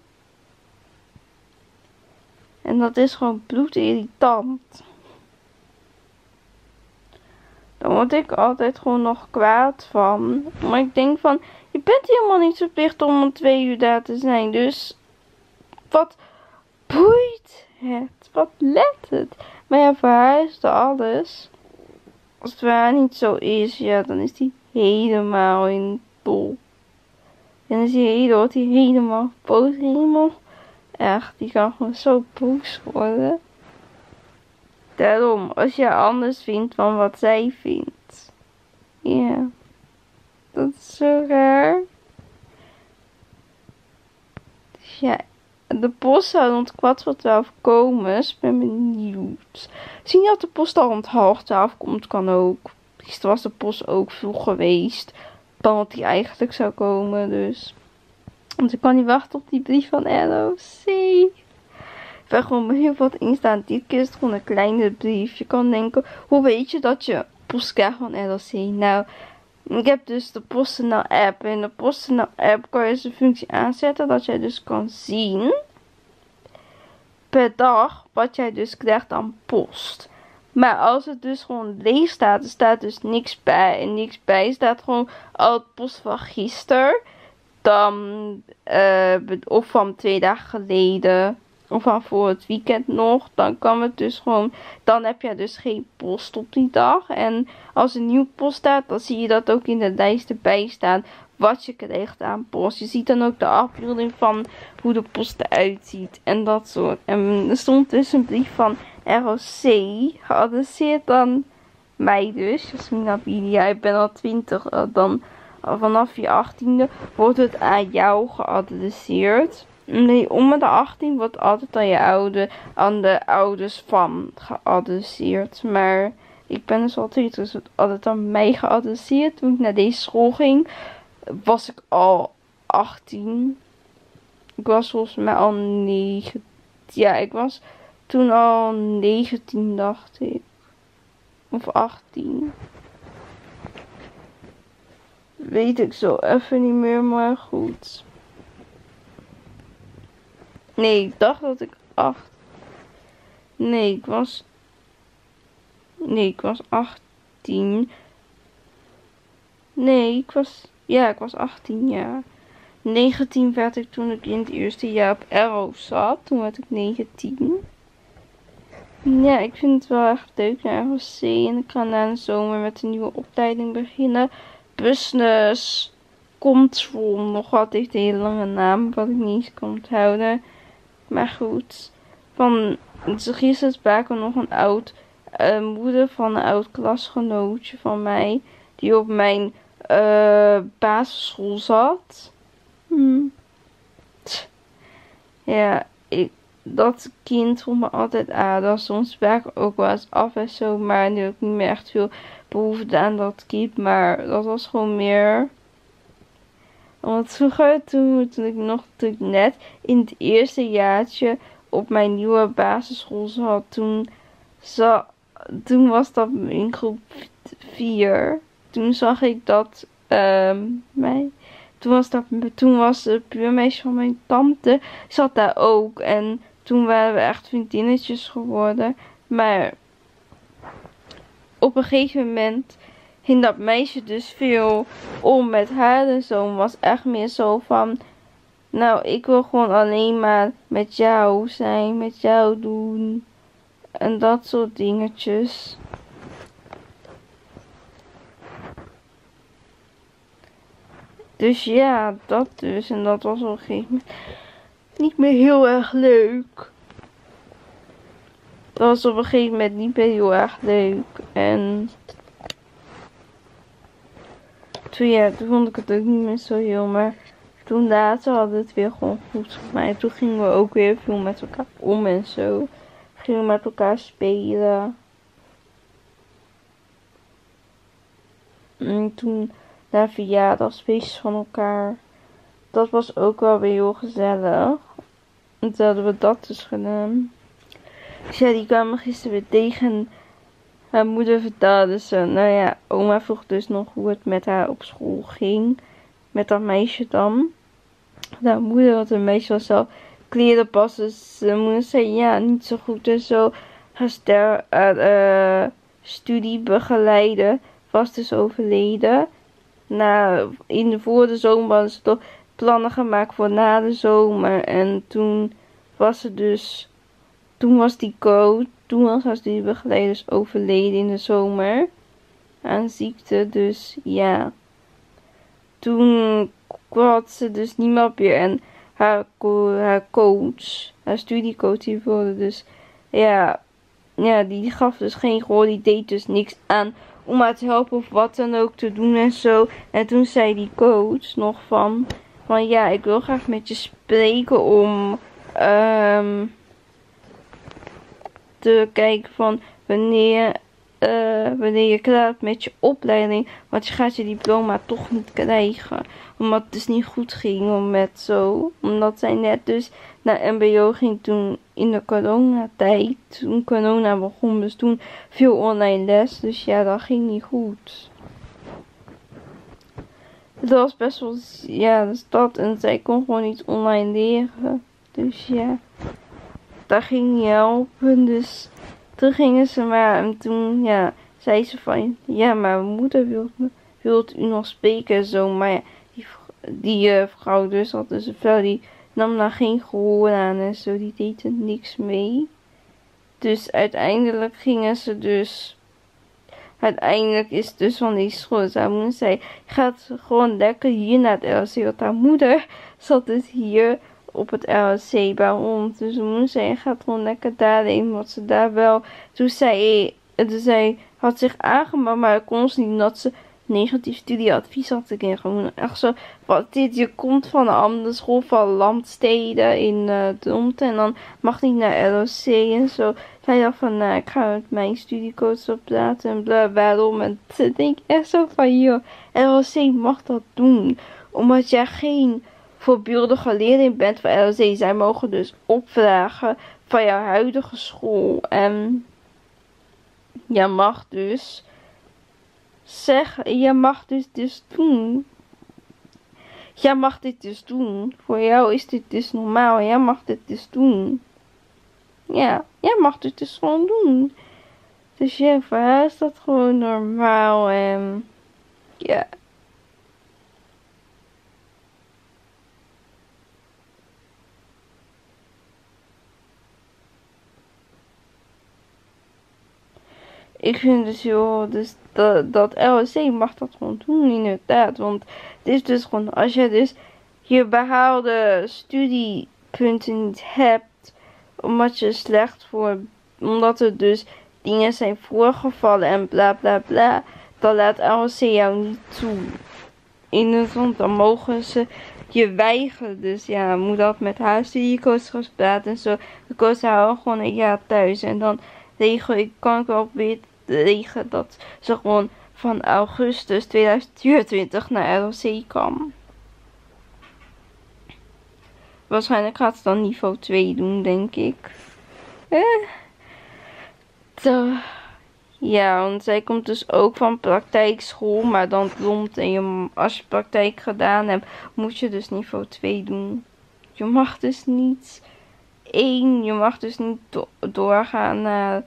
En dat is gewoon bloedirritant. Dan word ik altijd gewoon nog kwaad van. Maar ik denk van, je bent helemaal niet verplicht om 2 uur daar te zijn. Dus, wat boeit het? Wat let het? Maar ja, voor haar is dat alles. Als het voor haar niet zo is, ja, dan is die helemaal in bol. En dan wordt hij helemaal boos. Helemaal. Echt, die kan gewoon zo boos worden. Daarom, als je anders vindt van wat zij vindt. Ja. Dat is zo raar. Dus ja. De post zou rond 11:15 komen. Dus ik ben benieuwd. Zie je dat de post al rond 11:30 komt, kan ook. Gisteren was de post ook vroeg geweest. Dan dat die eigenlijk zou komen, dus. Want ik kan niet wachten op die brief van LOC. Ik ben gewoon benieuwd wat in staat. Dit keer is het gewoon een kleine brief. Je kan denken, hoe weet je dat je post krijgt van LOC? Nou, ik heb dus de PostNL app. In de PostNL app kan je dus de functie aanzetten dat jij dus kan zien per dag wat jij dus krijgt aan post. Maar als het dus gewoon leeg staat, er staat dus niks bij en niks bij, staat gewoon al het post van gisteren, dan of van 2 dagen geleden, of van voor het weekend nog, dan kan het dus gewoon, dan heb je dus geen post op die dag. En als een nieuw post staat, dan zie je dat ook in de lijst erbij staan wat je krijgt aan post. Je ziet dan ook de afbeelding van hoe de post eruit ziet en dat soort. En er stond dus een brief van ROC, geadresseerd aan mij dus, Jasmina Bilia. Ik ben al 20, dan vanaf je 18e wordt het aan jou geadresseerd. Nee, om de 18 wordt altijd aan de ouders van geadresseerd. Maar ik ben dus altijd, dus het altijd aan mij geadresseerd. Toen ik naar deze school ging, was ik al 18. Ik was volgens mij al 9. Ja, ik was toen al 19, dacht ik. Of 18. Weet ik zo even niet meer, maar goed. Nee, ik dacht dat ik 8. Nee, ik was 18. Nee, ik was 18 jaar. 19 werd ik toen ik in het eerste jaar op RO zat. Toen werd ik 19. Ja, ik vind het wel echt leuk naar ROC. En ik ga na de zomer met een nieuwe opleiding beginnen. Business Control. Nog wat, heeft een hele lange naam, wat ik niet eens kan onthouden. Maar goed. Gisteren sprak er nog een moeder van een oud klasgenootje van mij. Die op mijn basisschool zat. Ja, dat kind vond me altijd aardig. Soms sprak ik ook wel eens af en zo. Maar nu heb ik niet meer echt veel behoefte aan dat kind. Maar dat was gewoon meer. Want vroeger, toen ik net in het eerste jaartje op mijn nieuwe basisschool zat. Toen was dat in groep 4. Toen zag ik dat Toen was de buurmeisje van mijn tante, zat daar ook. En toen waren we echt vriendinnetjes geworden. Maar op een gegeven moment ging dat meisje dus veel om met haar en zo. Was echt meer zo van, nou, ik wil gewoon alleen maar met jou zijn, met jou doen. En dat soort dingetjes. Dus ja, dat dus. En dat was op een gegeven moment niet meer heel erg leuk. Dat was op een gegeven moment niet meer heel erg leuk. En toen vond ik het ook niet meer zo heel. Maar toen later hadden we het weer gewoon goed gemaakt. Toen gingen we ook weer veel met elkaar om en zo. Gingen we met elkaar spelen. En toen naar verjaardagsfeestjes van elkaar. Dat was ook wel weer heel gezellig. En toen hadden we dat dus gedaan. Dus ja, die kwamen gisteren weer tegen. Haar moeder vertelde ze. Nou ja, oma vroeg dus nog hoe het met haar op school ging. Met dat meisje dan. Haar moeder had een meisje was al kleren passen. Dus de moeder zei ja, niet zo goed en zo. Haar studiebegeleider was dus overleden. Voor de zomer hadden ze toch plannen gemaakt voor na de zomer. En toen was haar studiebegeleider overleden in de zomer. Aan ziekte, dus ja. Toen had ze dus niemand meer. En haar coach, haar studiecoach, die wilde dus, ja, die gaf dus geen gehoor. Die deed dus niks aan om haar te helpen of wat dan ook te doen en zo. En toen zei die coach nog van ja, ik wil graag met je spreken om te kijken van wanneer je klaar bent met je opleiding. Want je gaat je diploma toch niet krijgen. Omdat het dus niet goed ging omdat zij net dus naar mbo ging toen in de coronatijd. Toen corona begon, dus toen veel online les. Dus ja, dat ging niet goed. Dat was best wel, ja, dus dat. En zij kon gewoon niet online leren. Dus ja, dat ging niet helpen. Dus toen gingen ze maar, en toen, ja, zei ze van, ja, maar mijn moeder wilt u nog spreken en zo. Maar ja, die vrouw dus had dus een vrouw, die nam daar geen gehoor aan en zo. Die deed er niks mee. Dus uiteindelijk is dus van die school. Dus haar moeder zei, gaat gewoon lekker hier naar het LHC. Want haar moeder zat dus hier op het LHC bij ons. Dus de moeder zei, gaat gewoon lekker daarheen. Want ze daar wel. Toen zij had zich aangemeld, maar kon ze niet, omdat ze negatief studieadvies had gekregen. Echt zo, je komt van een andere school van Landsteden in Dronten. En dan mag niet naar LHC en zo. Zij dacht van, nou, ik ga met mijn studiecoach op praten en bla, waarom. En ze denkt echt zo van, joh, LHC mag dat doen. Omdat jij geen voorbeeldige leerling bent van LHC. Zij mogen dus opvragen van jouw huidige school. En je mag dus zeggen, je mag dus doen. Jij mag dit dus doen. Voor jou is dit dus normaal. Jij mag dit dus doen. Ja, jij mag dit dus gewoon doen. Dus ja, voor haar is dat gewoon normaal. En ja. Ik vind dus joh, dus dat LHC mag dat gewoon doen inderdaad. Want het is dus gewoon, als je dus je behaalde studiepunten niet hebt, omdat er dus dingen zijn voorgevallen en bla bla bla, dan laat LHC jou niet toe. Want dan mogen ze je weigeren. Dus ja, moet dat met haar studiecoach gaan praten en zo. De coach houdt gewoon een jaar thuis en dan kan ik wel weer regelen dat ze gewoon van augustus 2024 naar LHC kan. Waarschijnlijk gaat ze dan niveau 2 doen, denk ik. Ja, want zij komt dus ook van praktijkschool, maar dan blond. En als je praktijk gedaan hebt, moet je dus niveau 2 doen. Je mag dus niet 1, je mag dus niet doorgaan naar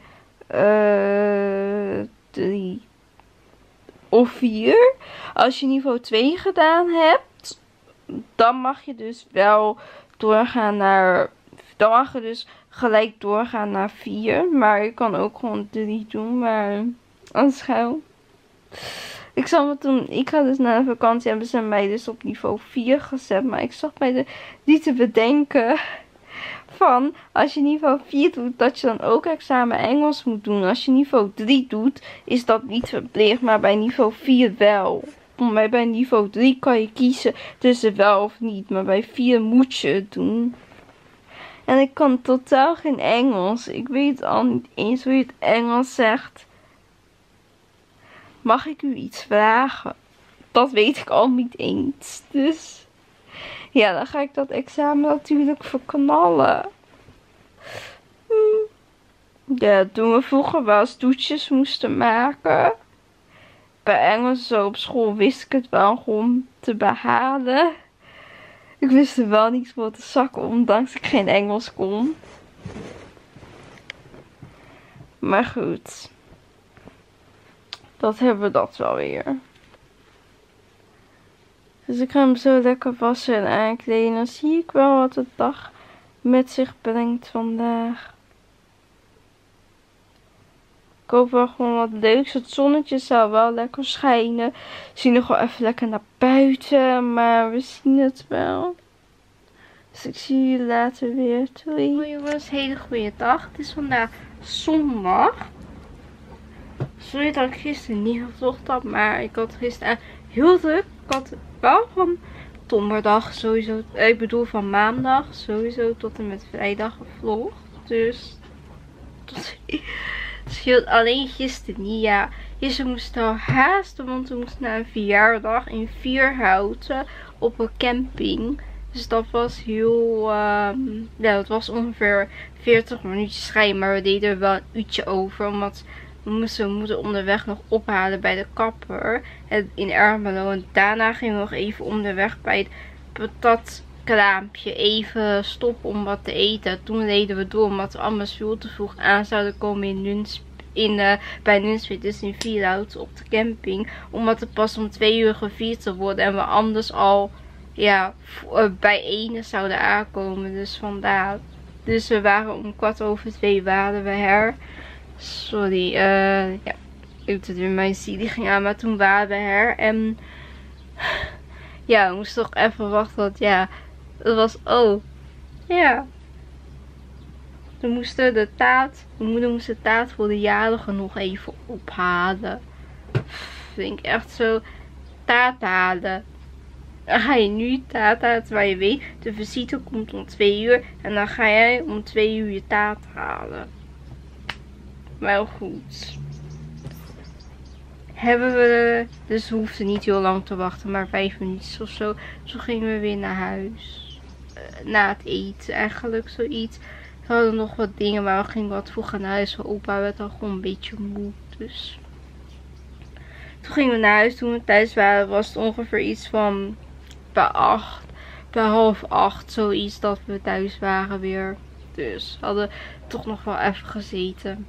3 of 4. Als je niveau 2 gedaan hebt, dan mag je dus wel doorgaan naar... Dan mag je dus gelijk doorgaan naar 4. Maar je kan ook gewoon 3 doen. Maar aanschouw. Ik ga dus na de vakantie hebben ze mij dus op niveau 4 gezet. Maar ik zag mij niet te bedenken van als je niveau 4 doet, dat je dan ook examen Engels moet doen. Als je niveau 3 doet, is dat niet verplicht, maar bij niveau 4 wel. Bij niveau 3 kan je kiezen tussen wel of niet, maar bij 4 moet je het doen. En ik kan totaal geen Engels. Ik weet al niet eens hoe je het Engels zegt. Mag ik u iets vragen? Dat weet ik al niet eens. Dus ja, dan ga ik dat examen natuurlijk verknallen. Ja, toen we vroeger wel eens toetsjes moesten maken. Bij Engels zo op school wist ik het wel gewoon te behalen. Ik wist er wel niet voor te zakken, ondanks ik geen Engels kon. Maar goed. Dat hebben we dat wel weer. Dus ik ga hem zo lekker wassen en aankleden. Dan zie ik wel wat de dag met zich brengt vandaag. Ik hoop wel gewoon wat leuks. Het zonnetje zou wel lekker schijnen. We zien nog wel even lekker naar buiten. Maar we zien het wel. Dus ik zie jullie later weer. Doei. Hoi jongens, hele goede dag. Het is vandaag zondag. Sorry dat ik gisteren niet gevlogd had. Maar ik had gisteren heel druk. Ik had wel van donderdag sowieso. Ik bedoel van maandag sowieso tot en met vrijdag gevlogd. Dus het scheelt alleen gisteren niet. Ja, gisteren moest al haasten. Want we moesten naar een verjaardag in Vierhouten op een camping. Dus dat was heel... ja, dat was ongeveer 40 minuutjes rijden. Maar we deden er wel een uurtje over. Omdat we moesten mijn moeder onderweg nog ophalen bij de kapper. In Ermelo. En daarna gingen we nog even onderweg bij het patatkraampje even stoppen om wat te eten. Toen reden we door omdat we anders veel te vroeg aan zouden komen bij Nunspeet, dus in Vierhouten op de camping. Omdat het pas om 2 uur gevierd zou worden. En we anders al ja, bij 1 zouden aankomen. Dus vandaar. Dus we waren om 2:15 waren we her. Sorry, ja, ik heb weer mijn CD ging aan, maar toen waren we her. En ja, we moesten toch even wachten, want ja, het was, oh, ja. We moesten mijn moeder moest de taart voor de jarige nog even ophalen. Vind ik echt zo, taart halen. Dan ga je nu taart halen, terwijl je weet, de visite komt om 2 uur. En dan ga jij om 2 uur je taart halen. Wel goed. Dus we hoefden niet heel lang te wachten, maar 5 minuutjes of zo. Toen gingen we weer naar huis. Na het eten, eigenlijk zoiets. We hadden nog wat dingen, maar we gingen wat vroeger naar huis. Mijn opa werd al gewoon een beetje moe, dus. Toen gingen we naar huis. Toen we thuis waren, was het ongeveer iets van bij 7:30, zoiets dat we thuis waren weer. Dus we hadden toch nog wel even gezeten.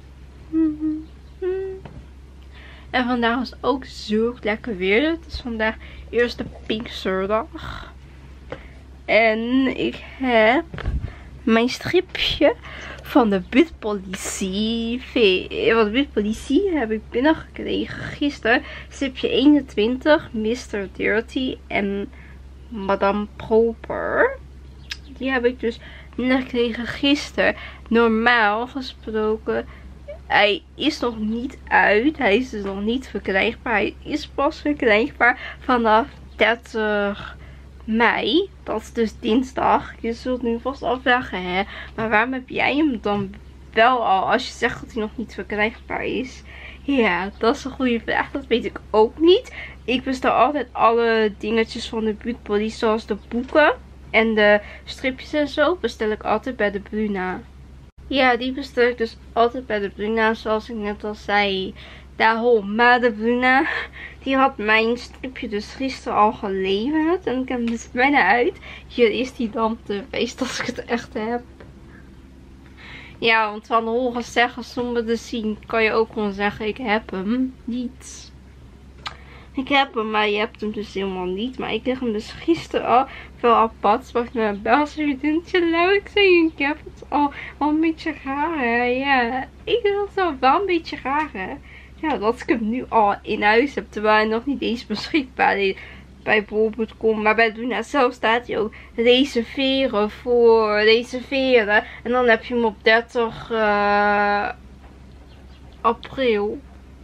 En vandaag was ook zo lekker weer. Het is vandaag eerste Pinksterdag. En ik heb mijn stripje van de buurtpolitie. Van de buurtpolitie heb ik binnengekregen gisteren. Stripje 21, Mr. Dirty en Madame Proper. Die heb ik dus binnengekregen gisteren. Normaal gesproken, hij is nog niet uit. Hij is dus nog niet verkrijgbaar. Hij is pas verkrijgbaar vanaf 30 mei. Dat is dus dinsdag. Je zult nu vast afvragen, hè. Maar waarom heb jij hem dan wel al als je zegt dat hij nog niet verkrijgbaar is? Ja, dat is een goede vraag. Dat weet ik ook niet. Ik bestel altijd alle dingetjes van de buurtpolitie, zoals de boeken en de stripjes en zo, bestel ik altijd bij de Bruna. Ja, die bestel ik dus altijd bij de Bruna, zoals ik net al zei. Daarom, maar de Bruna, die had mijn stripje dus gisteren al geleverd. En ik heb hem dus bijna uit. Hier is die dan te feest als ik het echt heb. Ja, want van de horen zeggen zonder te zien kan je ook gewoon zeggen ik heb hem niet. Ik heb hem, maar je hebt hem dus helemaal niet. Maar ik leg hem dus gisteren al wel apart. Wacht, mijn belsvriendinnetje lauw. Ik zei, ik heb het al een beetje raar, hè. Ja, ik vind het wel een beetje raar, hè. Ja, dat ik hem nu al in huis heb. Terwijl hij nog niet eens beschikbaar is bij bol.com. Maar bij Bruna zelf staat hij ook reserveren voor reserveren. En dan heb je hem op 30 april.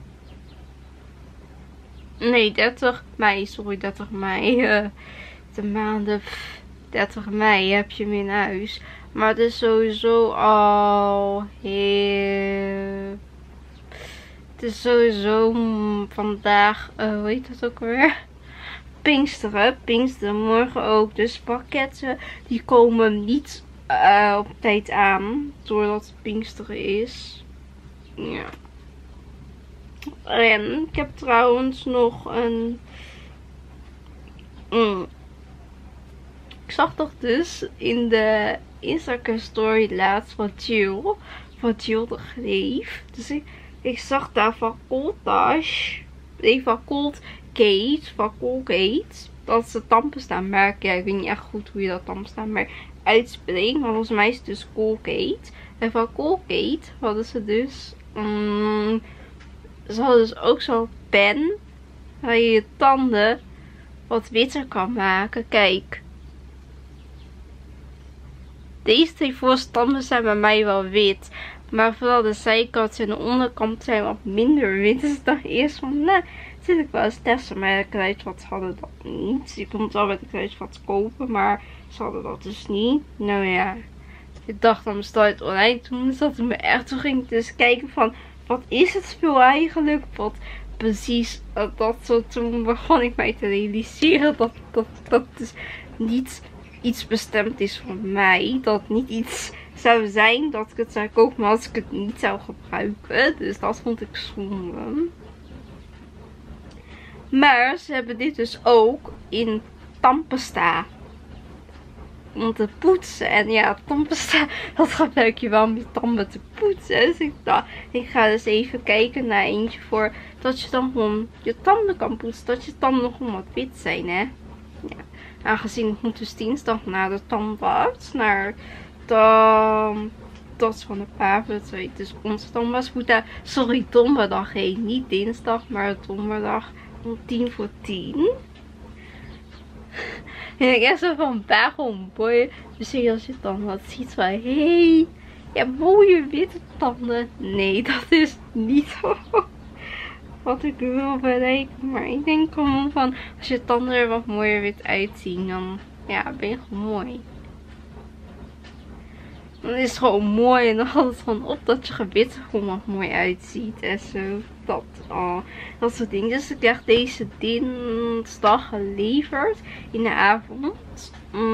Nee, 30 mei. Sorry, 30 mei. De maanden 30 mei heb je hem in huis. Maar het is sowieso al heel... Het is sowieso vandaag, hoe heet dat ook weer? Pinksteren, morgen ook. Dus pakketten die komen niet op tijd aan. Doordat het Pinksteren is. Ja. En ik heb trouwens nog een... Ik zag toch dus in de Instagram story laatst van Jill de Greef. Dus ik zag daar van Coltage. Nee, van Colgate. Dat is het tandpasta-merk. Ja, ik weet niet echt goed hoe je dat tandpasta-merk uitspreekt. Maar volgens mij is het dus Colgate. En van Colgate hadden ze dus... ze hadden dus ook zo'n pen. Waar je je tanden wat witter kan maken. Kijk. Deze twee voorste tanden zijn bij mij wel wit. Maar vooral de zijkant en de onderkant zijn wat minder wit. Dus ik dacht eerst van, nou, zit ik wel eens testen. Maar de kruidvat hadden dat niet. Je kon het wel bij de kruidvat kopen, maar ze hadden dat dus niet. Nou ja, ik dacht dan bestel je het online. Toen zat het me echt, toen ging ik dus kijken van, wat is het spul eigenlijk? Wat precies dat zo. Toen begon ik mij te realiseren dat dus niet iets bestemd is voor mij. Dat niet iets zou zijn dat ik het zou kopen als ik het niet zou gebruiken. Dus dat vond ik zonde. Maar ze hebben dit dus ook in tandpasta. Om te poetsen. En ja, tandpasta, dat gebruik je wel om je tanden te poetsen. Dus ik dacht, ik ga dus even kijken naar eentje voor dat je dan gewoon je tanden kan poetsen. Dat je tanden nog gewoon wat wit zijn, hè. Ja. Aangezien ik moet dus dinsdag naar de tandarts. Naar dat is van de Paven. Dus onze tandarts moet daar, sorry, donderdag heen. Niet dinsdag, maar donderdag om 9:50. En ik echt zo van, waarom boy? Dus als je dan wat ziet van, hé, je hebt mooie witte tanden. Nee, dat is niet wat ik wil bereiken. Maar ik denk gewoon van, als je tanden er wat mooier wit uitzien, dan ja, ben je gewoon mooi. Dan is het gewoon mooi en dan gaat het gewoon op dat je gewit gewoon wat mooi uitziet en zo. Dat soort dingen. Dus ik krijg deze dinsdag geleverd in de avond.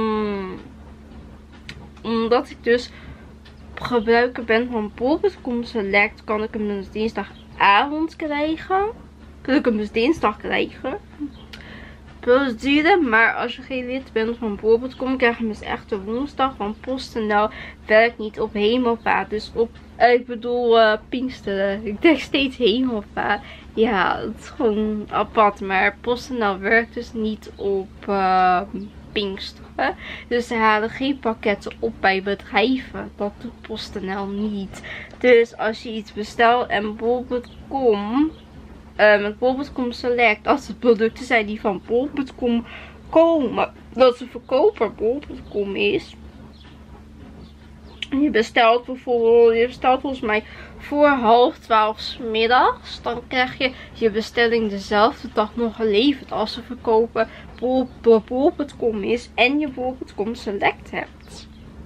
Omdat ik dus gebruiker ben van bol.com Select, kan ik hem dus dinsdagavond krijgen. Kan ik hem dus dinsdag krijgen. Procedure, maar als je geen lid bent van bol.com, krijg je hem dus echt de woensdag. Want PostNL werkt niet op hemelvaart. Dus op, ik bedoel Pinksteren. Ik denk steeds hemelvaart. Ja, het is gewoon apart. Maar PostNL werkt dus niet op Pinksteren. Dus ze halen geen pakketten op bij bedrijven. Dat doet PostNL niet. Dus als je iets bestelt en bol.com... met bol.com Select, als het producten zijn die van bol.com komen, dat ze verkoper bol.com is. En je bestelt bijvoorbeeld, volgens mij voor 11:30 's middags. Dan krijg je je bestelling dezelfde dag nog geleverd als de verkoper bol.com is en je bol.com Select hebt.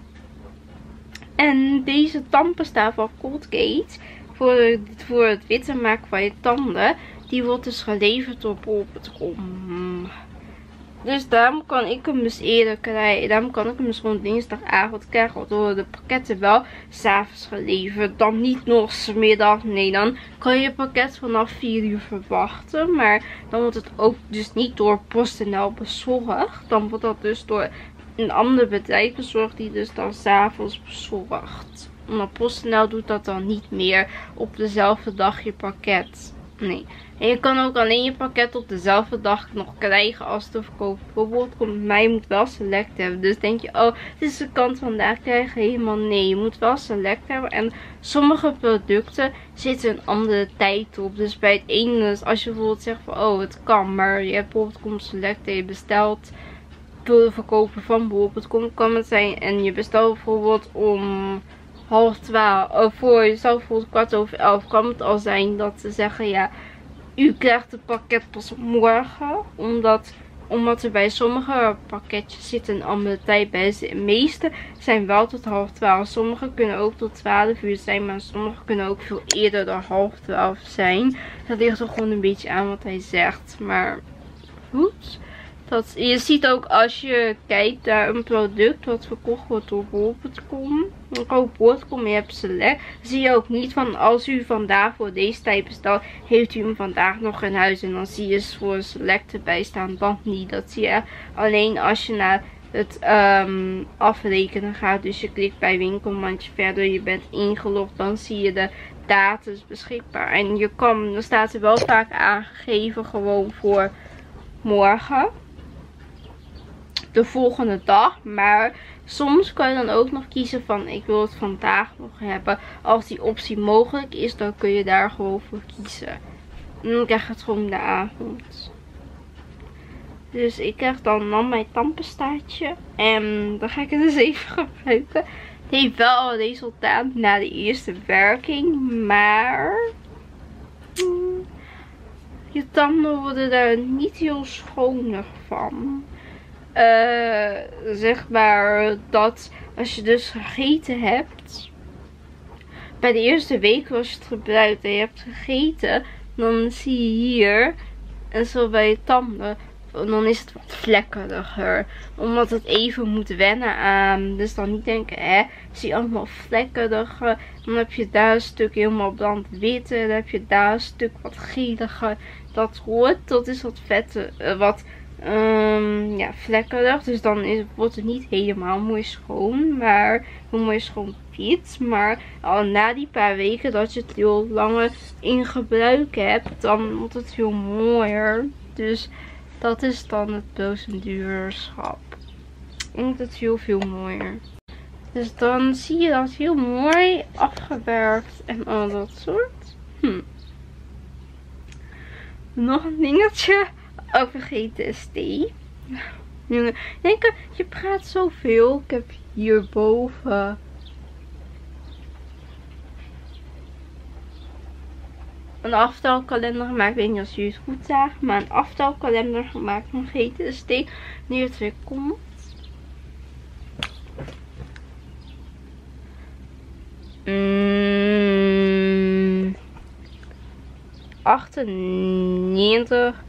En deze tandpasta van Colgate voor het witte maken van je tanden, die wordt dus geleverd door bol.com. Dus daarom kan ik hem dus eerder krijgen. Daarom kan ik hem dus gewoon dinsdagavond krijgen. Want worden de pakketten wel 's avonds geleverd. Dan niet nog 's middag. Nee, dan kan je pakket vanaf 4 uur verwachten. Maar dan wordt het ook dus niet door PostNL bezorgd. Dan wordt dat dus door een ander bedrijf bezorgd. Die dus dan 's avonds bezorgt. Omdat PostNL doet dat dan niet meer op dezelfde dag je pakket. Nee. En je kan ook alleen je pakket op dezelfde dag nog krijgen als de verkoop bijvoorbeeld komt. Maar je moet wel select hebben. Dus denk je, oh, het is de kant vandaag krijgen. Helemaal nee. Je moet wel select hebben. En sommige producten zitten een andere tijd op. Dus bij het ene, als je bijvoorbeeld zegt van, oh, het kan. Maar je hebt bijvoorbeeld komt select en je bestelt voor de verkoper van bol.com kan het zijn. En je bestelt bijvoorbeeld om 11:30. Of voor jezelf bijvoorbeeld 11:15. Kan het al zijn dat ze zeggen, ja, u krijgt het pakket pas morgen. Omdat er bij sommige pakketjes zit een andere tijd bij. De meeste zijn wel tot 11:30. Sommige kunnen ook tot 12 uur zijn. Maar sommige kunnen ook veel eerder dan 11:30 zijn. Dat ligt er gewoon een beetje aan wat hij zegt. Maar goed. Je ziet ook als je kijkt naar een product wat verkocht wordt door bol.com. Je hebt select. Zie je ook niet van als u vandaag voor deze tijd bestelt. Heeft u hem vandaag nog in huis. En dan zie je voor select erbij staan. Dan niet. Dat zie je alleen als je naar het afrekenen gaat. Dus je klikt bij winkelmandje verder. Je bent ingelogd. Dan zie je de datums beschikbaar. En er staat er wel vaak aangegeven gewoon voor morgen. De volgende dag. Maar soms kan je dan ook nog kiezen van ik wil het vandaag nog hebben. Als die optie mogelijk is, dan kun je daar gewoon voor kiezen. En dan krijg je het gewoon in de avond. Dus ik krijg dan mijn tandpastaatje. En dan ga ik het dus even gebruiken. Het heeft wel al resultaat na de eerste werking. Maar je tanden worden daar niet heel schoner van. Zeg maar dat als je dus gegeten hebt. Bij de eerste week als je het gebruikt en je hebt gegeten. Dan zie je hier. En zo bij je tanden. Dan is het wat vlekkeriger. Omdat het even moet wennen aan. Dus dan niet denken, zie je allemaal vlekkeriger. Dan heb je daar een stuk helemaal brandwit. En dan heb je daar een stuk wat geliger. Dat hoort. Dat is wat vette. Vlekkerig. Dus dan wordt het niet helemaal mooi schoon. Maar mooi schoon wit. Maar al na die paar weken dat je het heel langer in gebruik hebt. Dan wordt het veel mooier. Dus dat is dan het procedurschap. En het is heel veel mooier. Dus dan zie je dat heel mooi afgewerkt en al dat soort. Nog een dingetje over GTSD. Jongen, je praat zoveel. Ik heb hierboven een aftelkalender gemaakt. Ik weet niet of jullie het goed zagen. Maar een aftelkalender gemaakt van GTSD. Wanneer het weer komt. Mm, 98.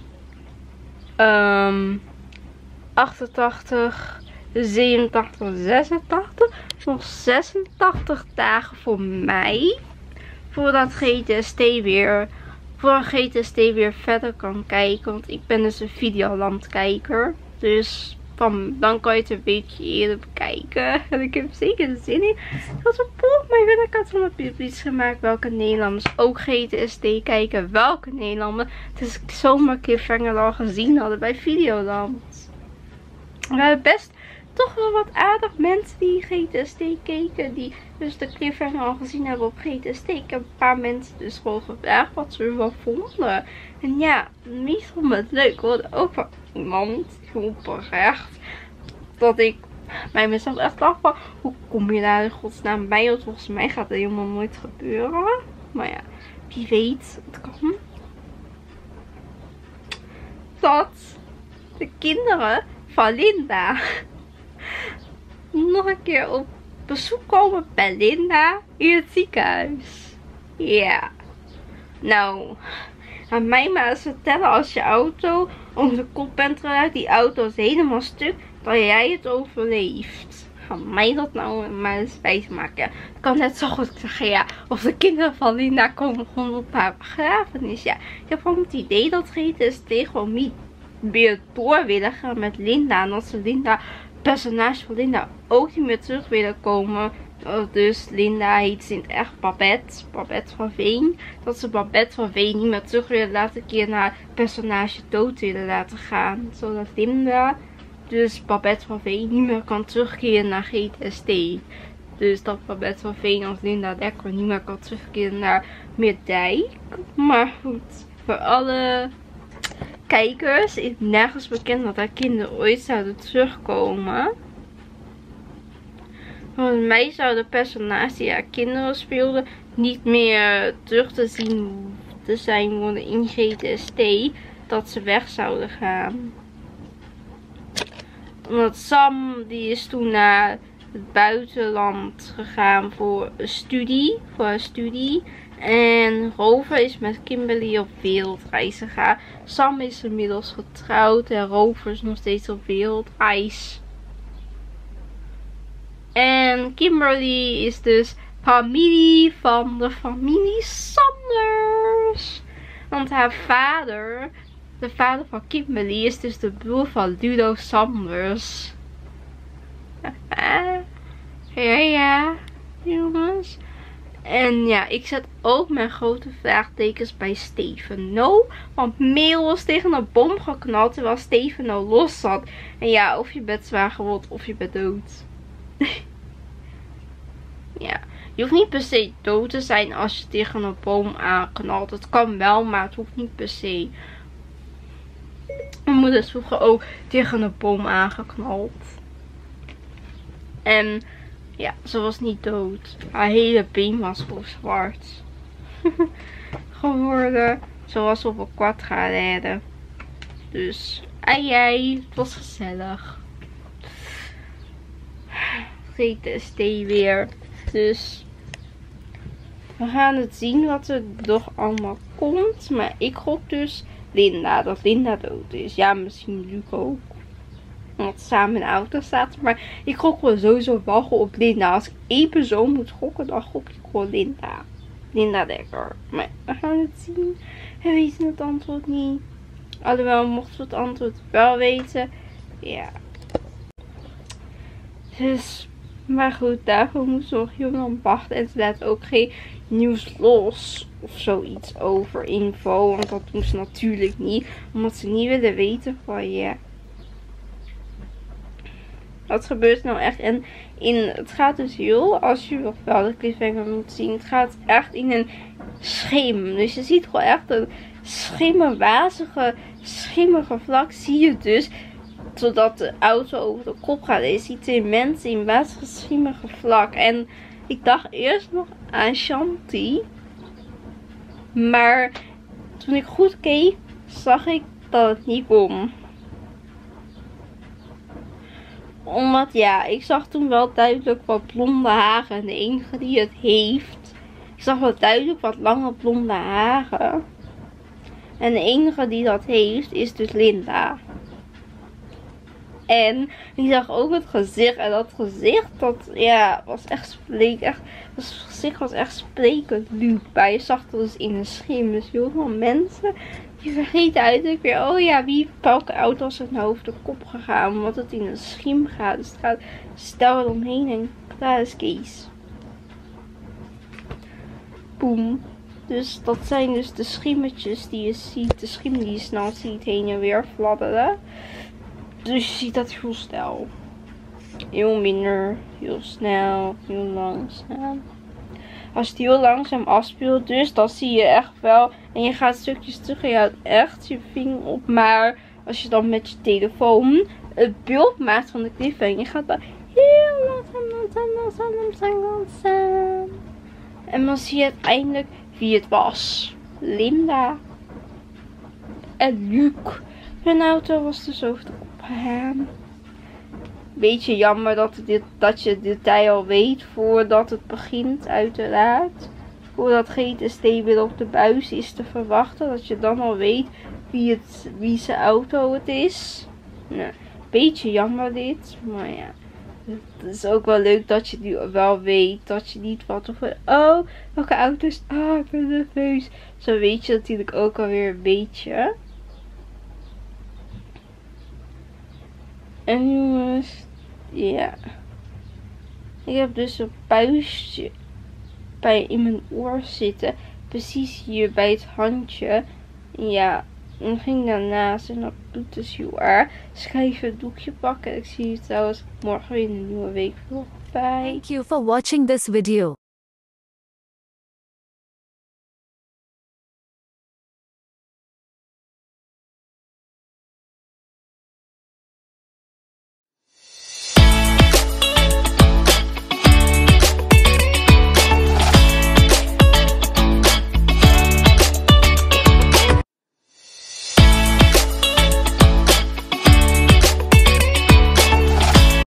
88. 87. 86. Nog 86 dagen voor mij. Voordat GTSD weer verder kan kijken. Want ik ben dus een Videoland-kijker. Dus dan kan je het een beetje eerder bekijken. En ik heb zeker de zin in. Dat volgens mij ik had van de publiek gemaakt welke Nederlanders ook GTSD kijken. Welke Nederlanders. Dus ik zomaar cliffhanger al gezien hadden bij Videoland. We hebben best toch wel wat aardig mensen die GTSD keken. Die dus de cliffhanger al gezien hebben op GTSD. Ik heb een paar mensen dus gewoon gevraagd wat ze ervan vonden. En ja, meestal vonden het leuk. Ik hoorde ook van iemand, gewoon oprecht, dat ik bij mezelf echt dacht van, hoe kom je daar in godsnaam bij? Want volgens mij gaat dat helemaal nooit gebeuren. Maar ja, wie weet, het kan. Dat de kinderen van Linda nog een keer op bezoek komen bij Linda in het ziekenhuis. Ja. Nou, aan mijn maat vertellen als je auto om de kop bent geraakt. Die auto is helemaal stuk. Dat jij het overleeft. Ga mij dat nou maar eens wijs maken. Ik kan net zo goed zeggen ja. Of de kinderen van Linda komen gewoon op haar begrafenis. Ja, ik heb gewoon het idee dat GTST gewoon niet weer door willen gaan met Linda. En dat ze Linda, personage van Linda, ook niet meer terug willen komen. Dus Linda heet in het echt Babette. Babette van Veen. Dat ze Babette van Veen niet meer terug willen laten keren naar personage dood willen laten gaan. Zodat Linda, dus Babette van Veen, niet meer kan terugkeren naar GTST. Dus dat Babette van Veen als Linda Dekker niet meer kan terugkeren naar Meerdijk. Maar goed, voor alle kijkers is nergens bekend dat haar kinderen ooit zouden terugkomen. Volgens mij zouden personages die haar kinderen speelden niet meer terug te zien te zijn worden in GTST. Dat ze weg zouden gaan. Omdat Sam, die is toen naar het buitenland gegaan voor een studie. En Rover is met Kimberly op wereldreis gegaan. Sam is inmiddels getrouwd en Rover is nog steeds op wereldreis. En Kimberly is dus familie van de familie Sanders. Want haar vader, de vader van Kimberly, is dus de broer van Ludo Sanders. Ja, jongens. En ja, ik zet ook mijn grote vraagtekens bij Stefano. Want Merel was tegen een bom geknald terwijl Stefano los zat. En ja, of je bent zwaar gewond of je bent dood. Ja, je hoeft niet per se dood te zijn als je tegen een boom aanknalt. Het kan wel, maar het hoeft niet per se. Mijn moeder is vroeger ook tegen een boom aangeknald. En ja, ze was niet dood. Haar hele been was gewoon zwart geworden. Ze was op een kwart gaan rijden. Dus, ai, het was gezellig. GTST weer. Dus we gaan het zien wat er nog allemaal komt. Maar ik gok dus Linda. Dat Linda dood is. Ja, misschien Luc ook. Omdat ze samen in de auto staat. Maar ik gok wel sowieso wel op Linda. Als ik één persoon moet gokken, dan gok ik gewoon Linda. Linda Dekker. Maar we gaan het zien. We weten het antwoord niet. Alhoewel, mochten we het antwoord wel weten. Ja. Dus, maar goed, daarvoor moesten we nog heel lang wachten. En ze laat ook geen nieuws los of zoiets over info. Want dat doen ze natuurlijk niet. Omdat ze niet willen weten van ja. Wat gebeurt nou echt? En het gaat dus heel, als je nog wel de cliffhanger moet zien. Het gaat echt in een schim. Dus je ziet gewoon echt een schimmige vlak. Zie je dus. Zodat de auto over de kop gaat. En je ziet twee mensen in wazige schimmige vlak. En ik dacht eerst nog aan Shanti. Maar toen ik goed keek, zag ik dat het niet kon. Omdat ja, ik zag toen wel duidelijk wat blonde haren. En de enige die het heeft. Ik zag wel duidelijk wat lange blonde haren. En de enige die dat heeft is dus Linda. En ik zag ook het gezicht. En dat gezicht, dat ja, was echt dat gezicht was echt sprekend luidbaar. Je zag dat dus in een schim. Dus heel veel mensen die vergeten uiteindelijk weer. Oh ja, welke auto is het nou over de kop gegaan? Omdat het in een schim gaat. Dus het gaat stel eromheen en daar is Kees. Boom. Dus dat zijn dus de schimmetjes die je ziet. De schim die je snel ziet heen en weer fladderen. Dus je ziet dat heel snel. Heel minder, heel snel, heel langzaam. Als je het heel langzaam afspeelt dus, dan zie je echt wel. En je gaat stukjes terug en je houdt echt je vinger op. Maar als je dan met je telefoon het beeld maakt van de cliffhanger. Je gaat dan heel langzaam. En dan zie je uiteindelijk wie het was. Linda. En Luc. Hun auto was dus over de kop gegaan. Beetje jammer dat je dit detail al weet voordat het begint, uiteraard. voordat GTST op de buis is te verwachten. Dat je dan al weet wie zijn auto het is. Nou, beetje jammer dit, maar ja. Het is ook wel leuk dat je nu wel weet. Dat je niet van tevoren, oh, welke auto is het? Ah, ik ben nerveus. Zo weet je natuurlijk ook alweer een beetje. En jongens, ja. Ik heb dus een puistje in mijn oor zitten. Precies hier bij het handje. Ja, dan ging ik daarnaast en dat doet dus heel erg. Dus ik ga even een doekje pakken. Ik zie je trouwens morgen weer in een nieuwe week vlog. Bye. Thank you for watching this video.